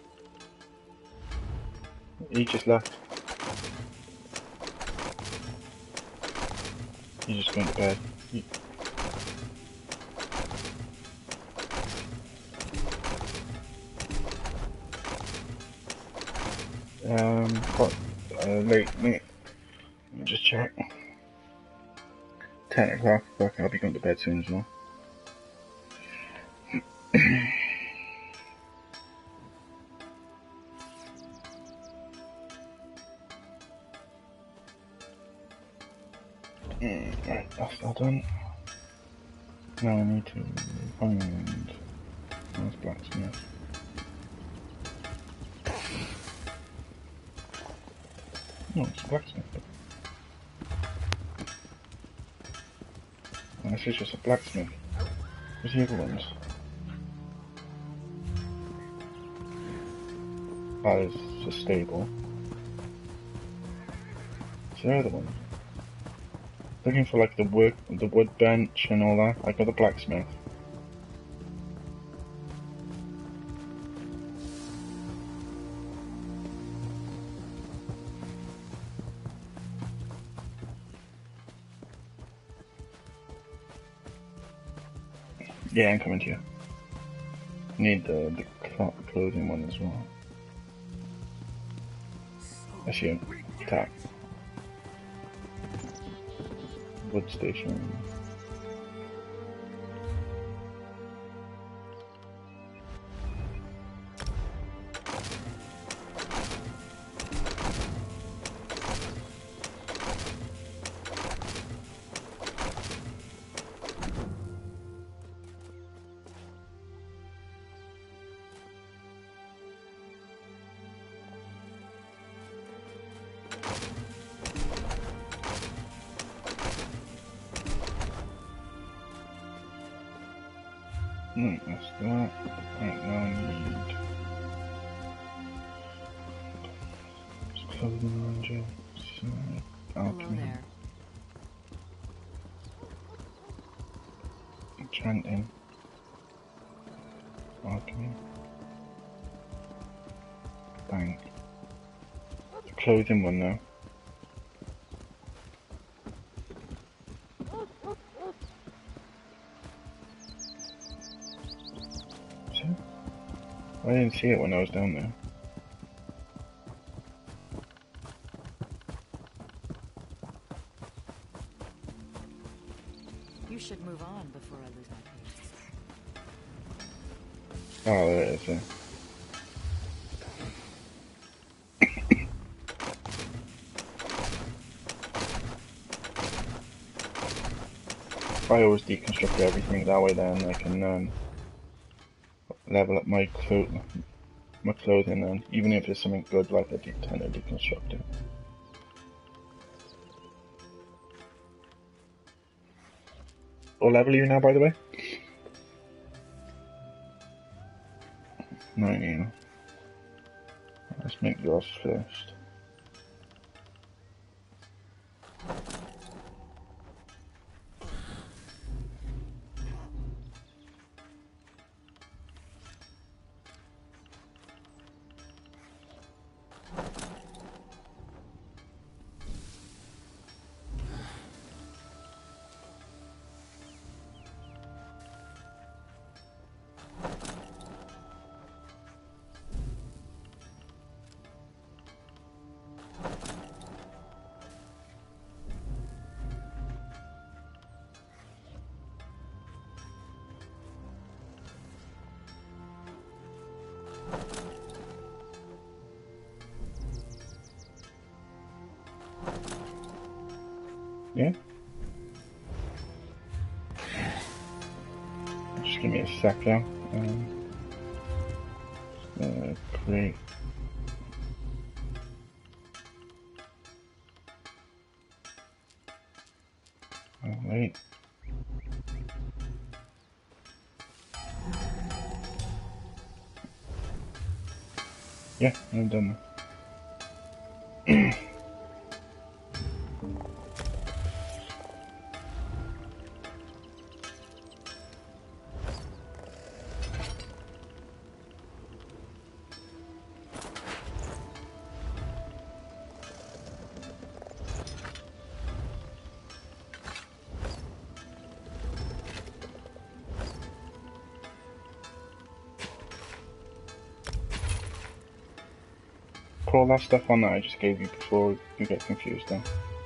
He just left. He's just going to bed. What? Late, mate. Let me just check. 10 o'clock. Fuck, I'll be going to bed soon as well. Right, that's that done. Now I need to find nice blacksmith. No, it's a blacksmith. Oh, this is just a blacksmith. Where's the other ones? That is a stable. What's the other one? Looking for like the wood bench and all that. I got the blacksmith. Yeah, I'm coming to you. Need the clothing one as well. I see him. Attack. Wood station. That's that. Right, now I need clothing ranger. Alchemy. Enchanting. Alchemy. Bank. The clothing one now. I didn't see it when I was down there. You should move on before I lose my patience. Oh, there it is. I always deconstruct everything that way, then I can level up my clothing, and even if it's something good, like I tend to deconstruct it. What level are you now, by the way? 19. Let's make yours first. Yeah? Just give me a sec now. Create Wait. Yeah, I'm done. Put all that stuff on that I just gave you before you get confused then.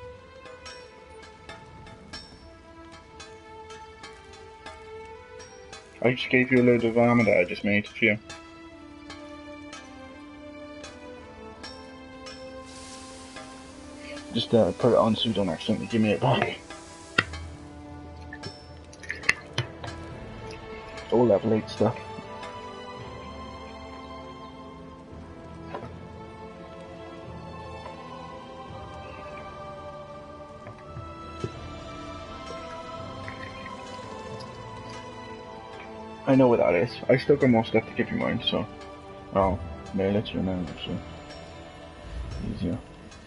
I just gave you a load of armor that I just made for you. Just put it on so you don't accidentally give me it back. All level 8 stuff. I know what that is. I still got more stuff to give you mine, so I'll mail it to you now, actually. Easier.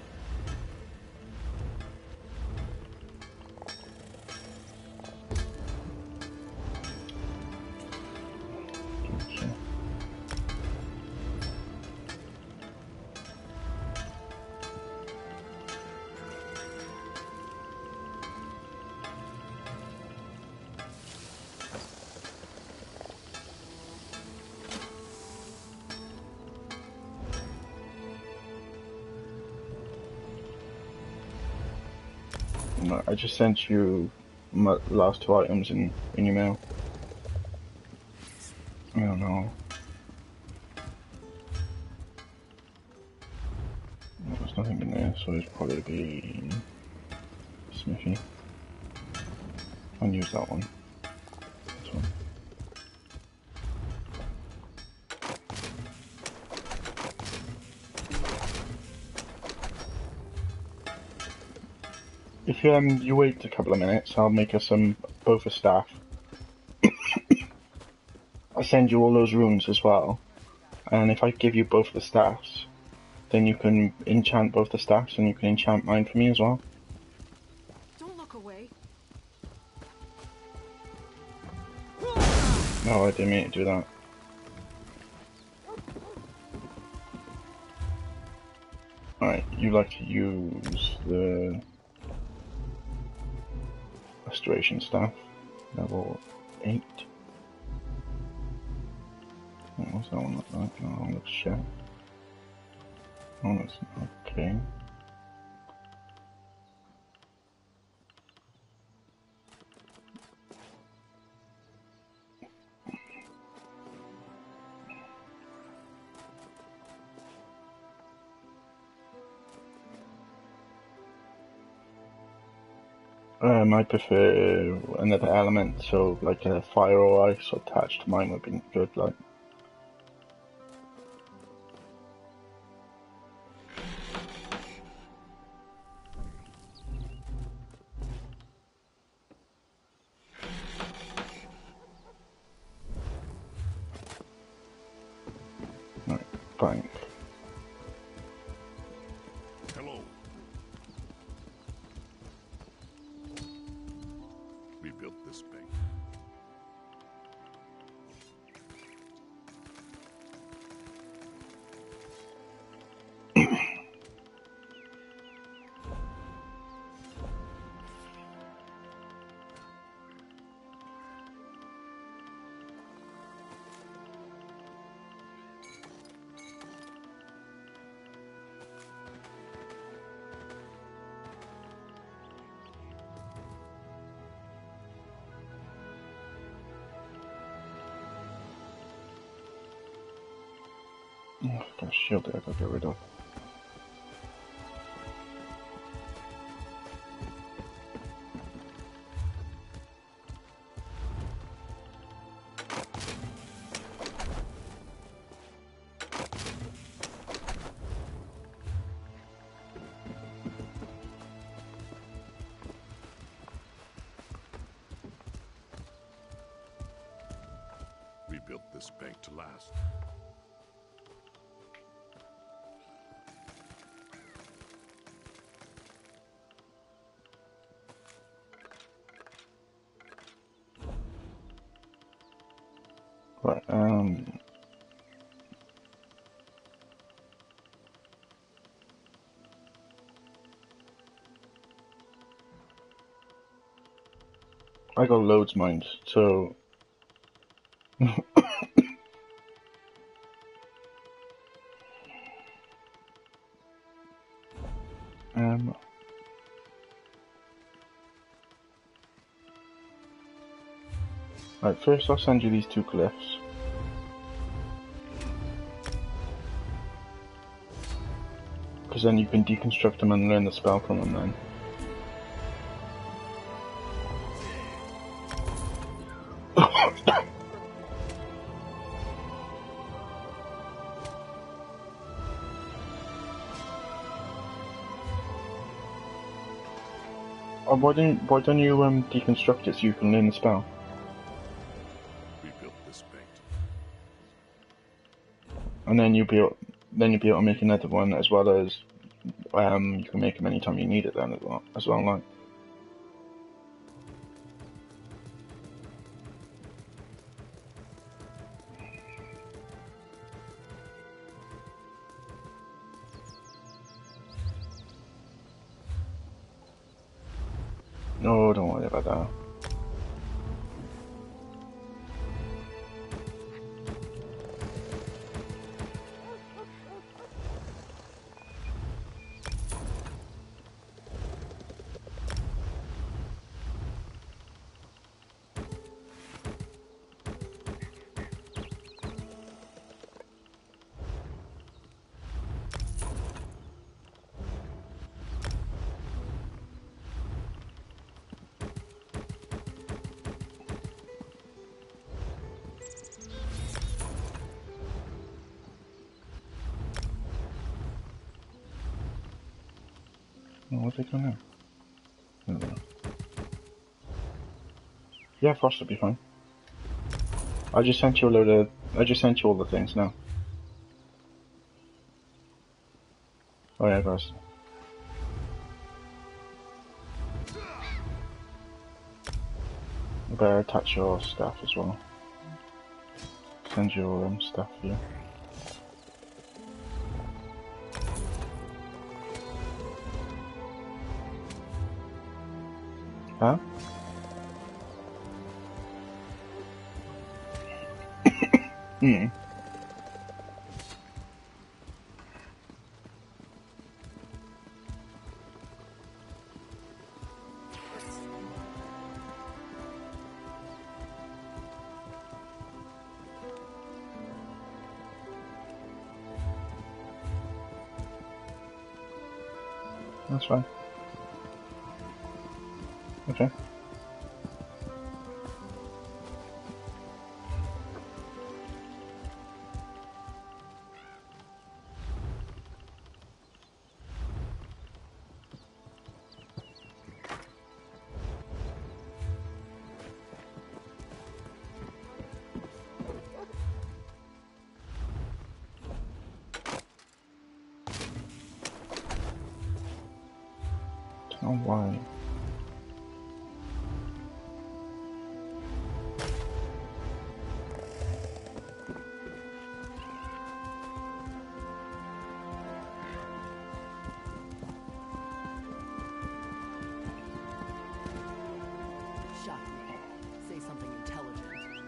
I just sent you my last 2 items in your mail. I don't know. There's nothing in there, so it's probably be Smithy. I'll use that one. This one. If you wait a couple of minutes, I'll make us both a staff. I'll send you all those runes as well, and if I give you both the staffs, then you can enchant both the staffs, and you can enchant mine for me as well. Don't look away. No, I didn't mean to do that. Alright, you like to use the Restoration Staff, level 8. What was that one look like? Oh, that one looks shit. Oh, that's okay. I prefer another element, so like a fire or ice attached to mine would be good, like. Right, fine. Hello. We built this bank. Oh, that shield there I gotta get rid of. this bank to last. Right, I got loads mined, so right, first I'll send you these 2 glyphs. Because then you can deconstruct them and learn the spell from them then. Why don't you deconstruct it so you can learn the spell? We built this bank. And then you'll be able to make another one, as well as you can make them anytime you need it then as well like. No, don't worry about that. Oh, what's it going now? Yeah, Frost will be fine. I just sent you all the things now. Oh yeah, guys. You better attach your stuff as well. Send your stuff here. Huh? That's fine. Okay. Oh, why? Shock me. Say something intelligent.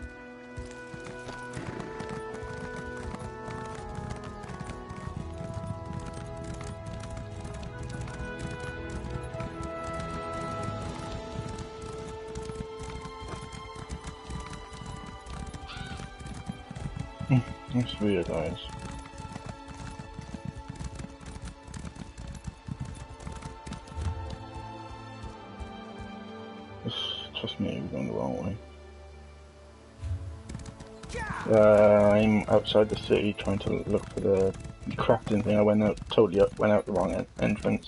That's weird, guys. Trust me, we're going the wrong way. I'm outside the city trying to look for the crafting thing. I went out the wrong entrance.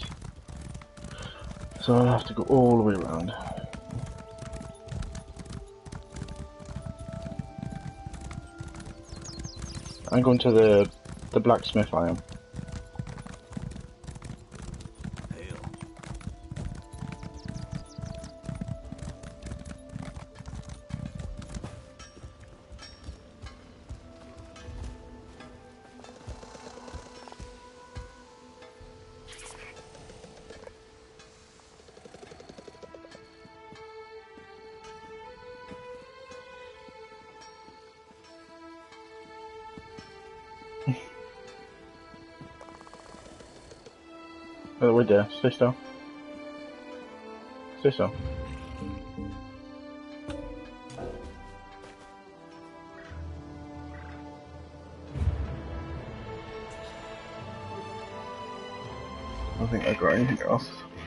So I'll have to go all the way around. I'm going to the blacksmith. I am. Oh, wait there. Stay still. Stay still. I don't think I got anything else.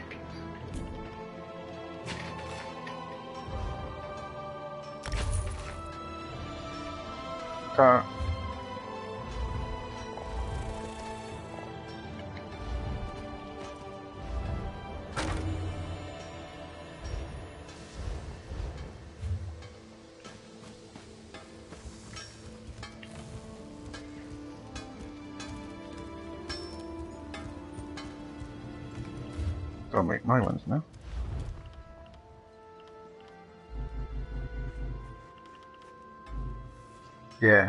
Car. Gotta make my ones now. Yeah.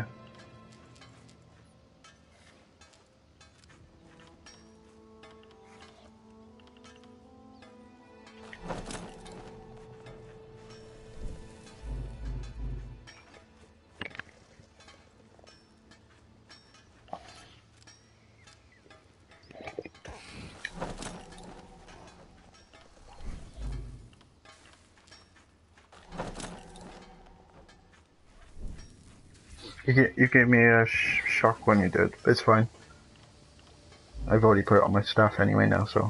You gave me a shock when you did. It's fine. I've already put it on my staff anyway now, so.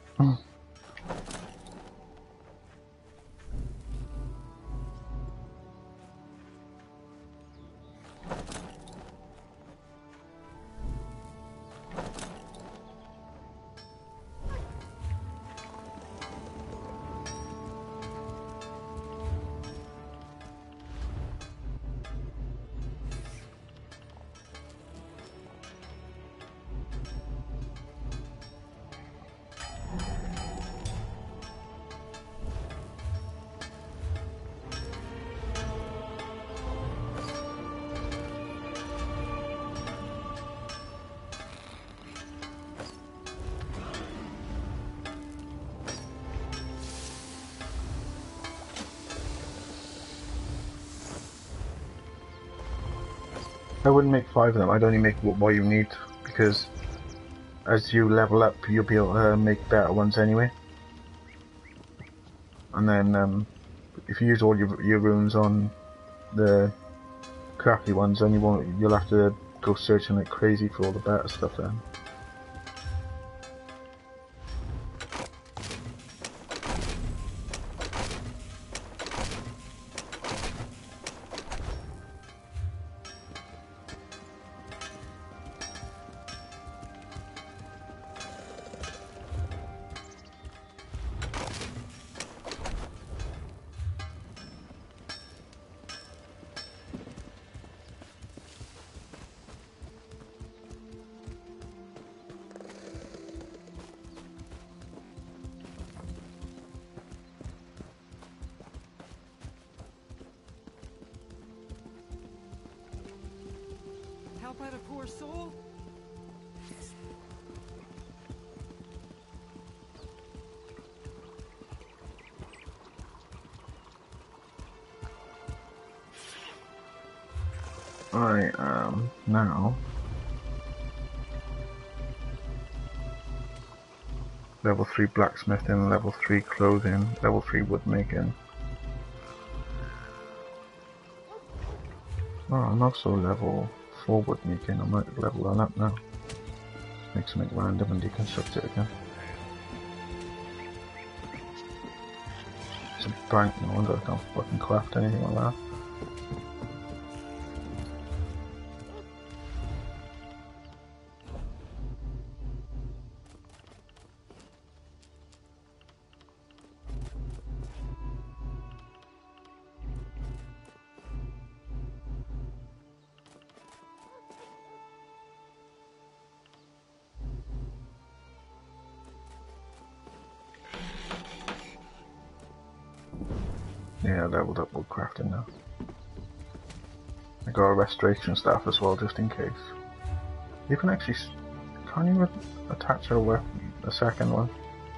I wouldn't make 5 of them. I'd only make what you need, because as you level up, you'll be able to make better ones anyway. And then, if you use all your runes on the crappy ones, then you'll have to go searching like crazy for all the better stuff then. Help out a poor soul? I am now level 3 blacksmithing, level 3 clothing, level 3 woodmaking. Oh, I'm also level 4 woodmaking. I might level that up now. Make something random and deconstruct it again. It's a bank, no wonder I can't fucking craft anything like that. Yeah, leveled up woodcrafting now. I got a restoration staff as well, just in case. You can actually... Can't you attach a weapon, a second one?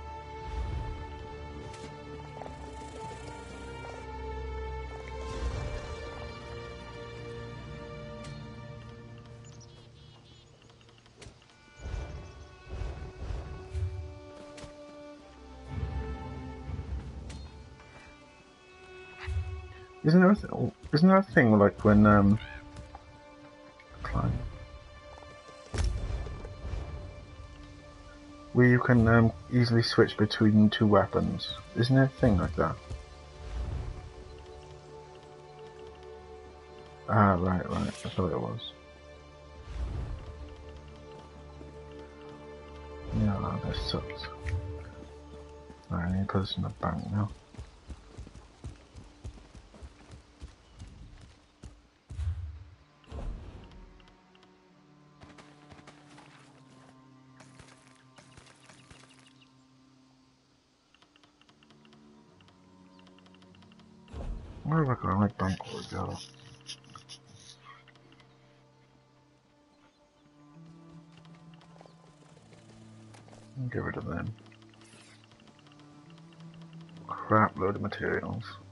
Isn't there a thing like when climb, where you can easily switch between two weapons? Isn't there a thing like that? Ah, right. I thought it was. Yeah, that sucks. Right, I need to put this in the bank now. Where have I got my bank would go? Get rid of them. Crap load of materials.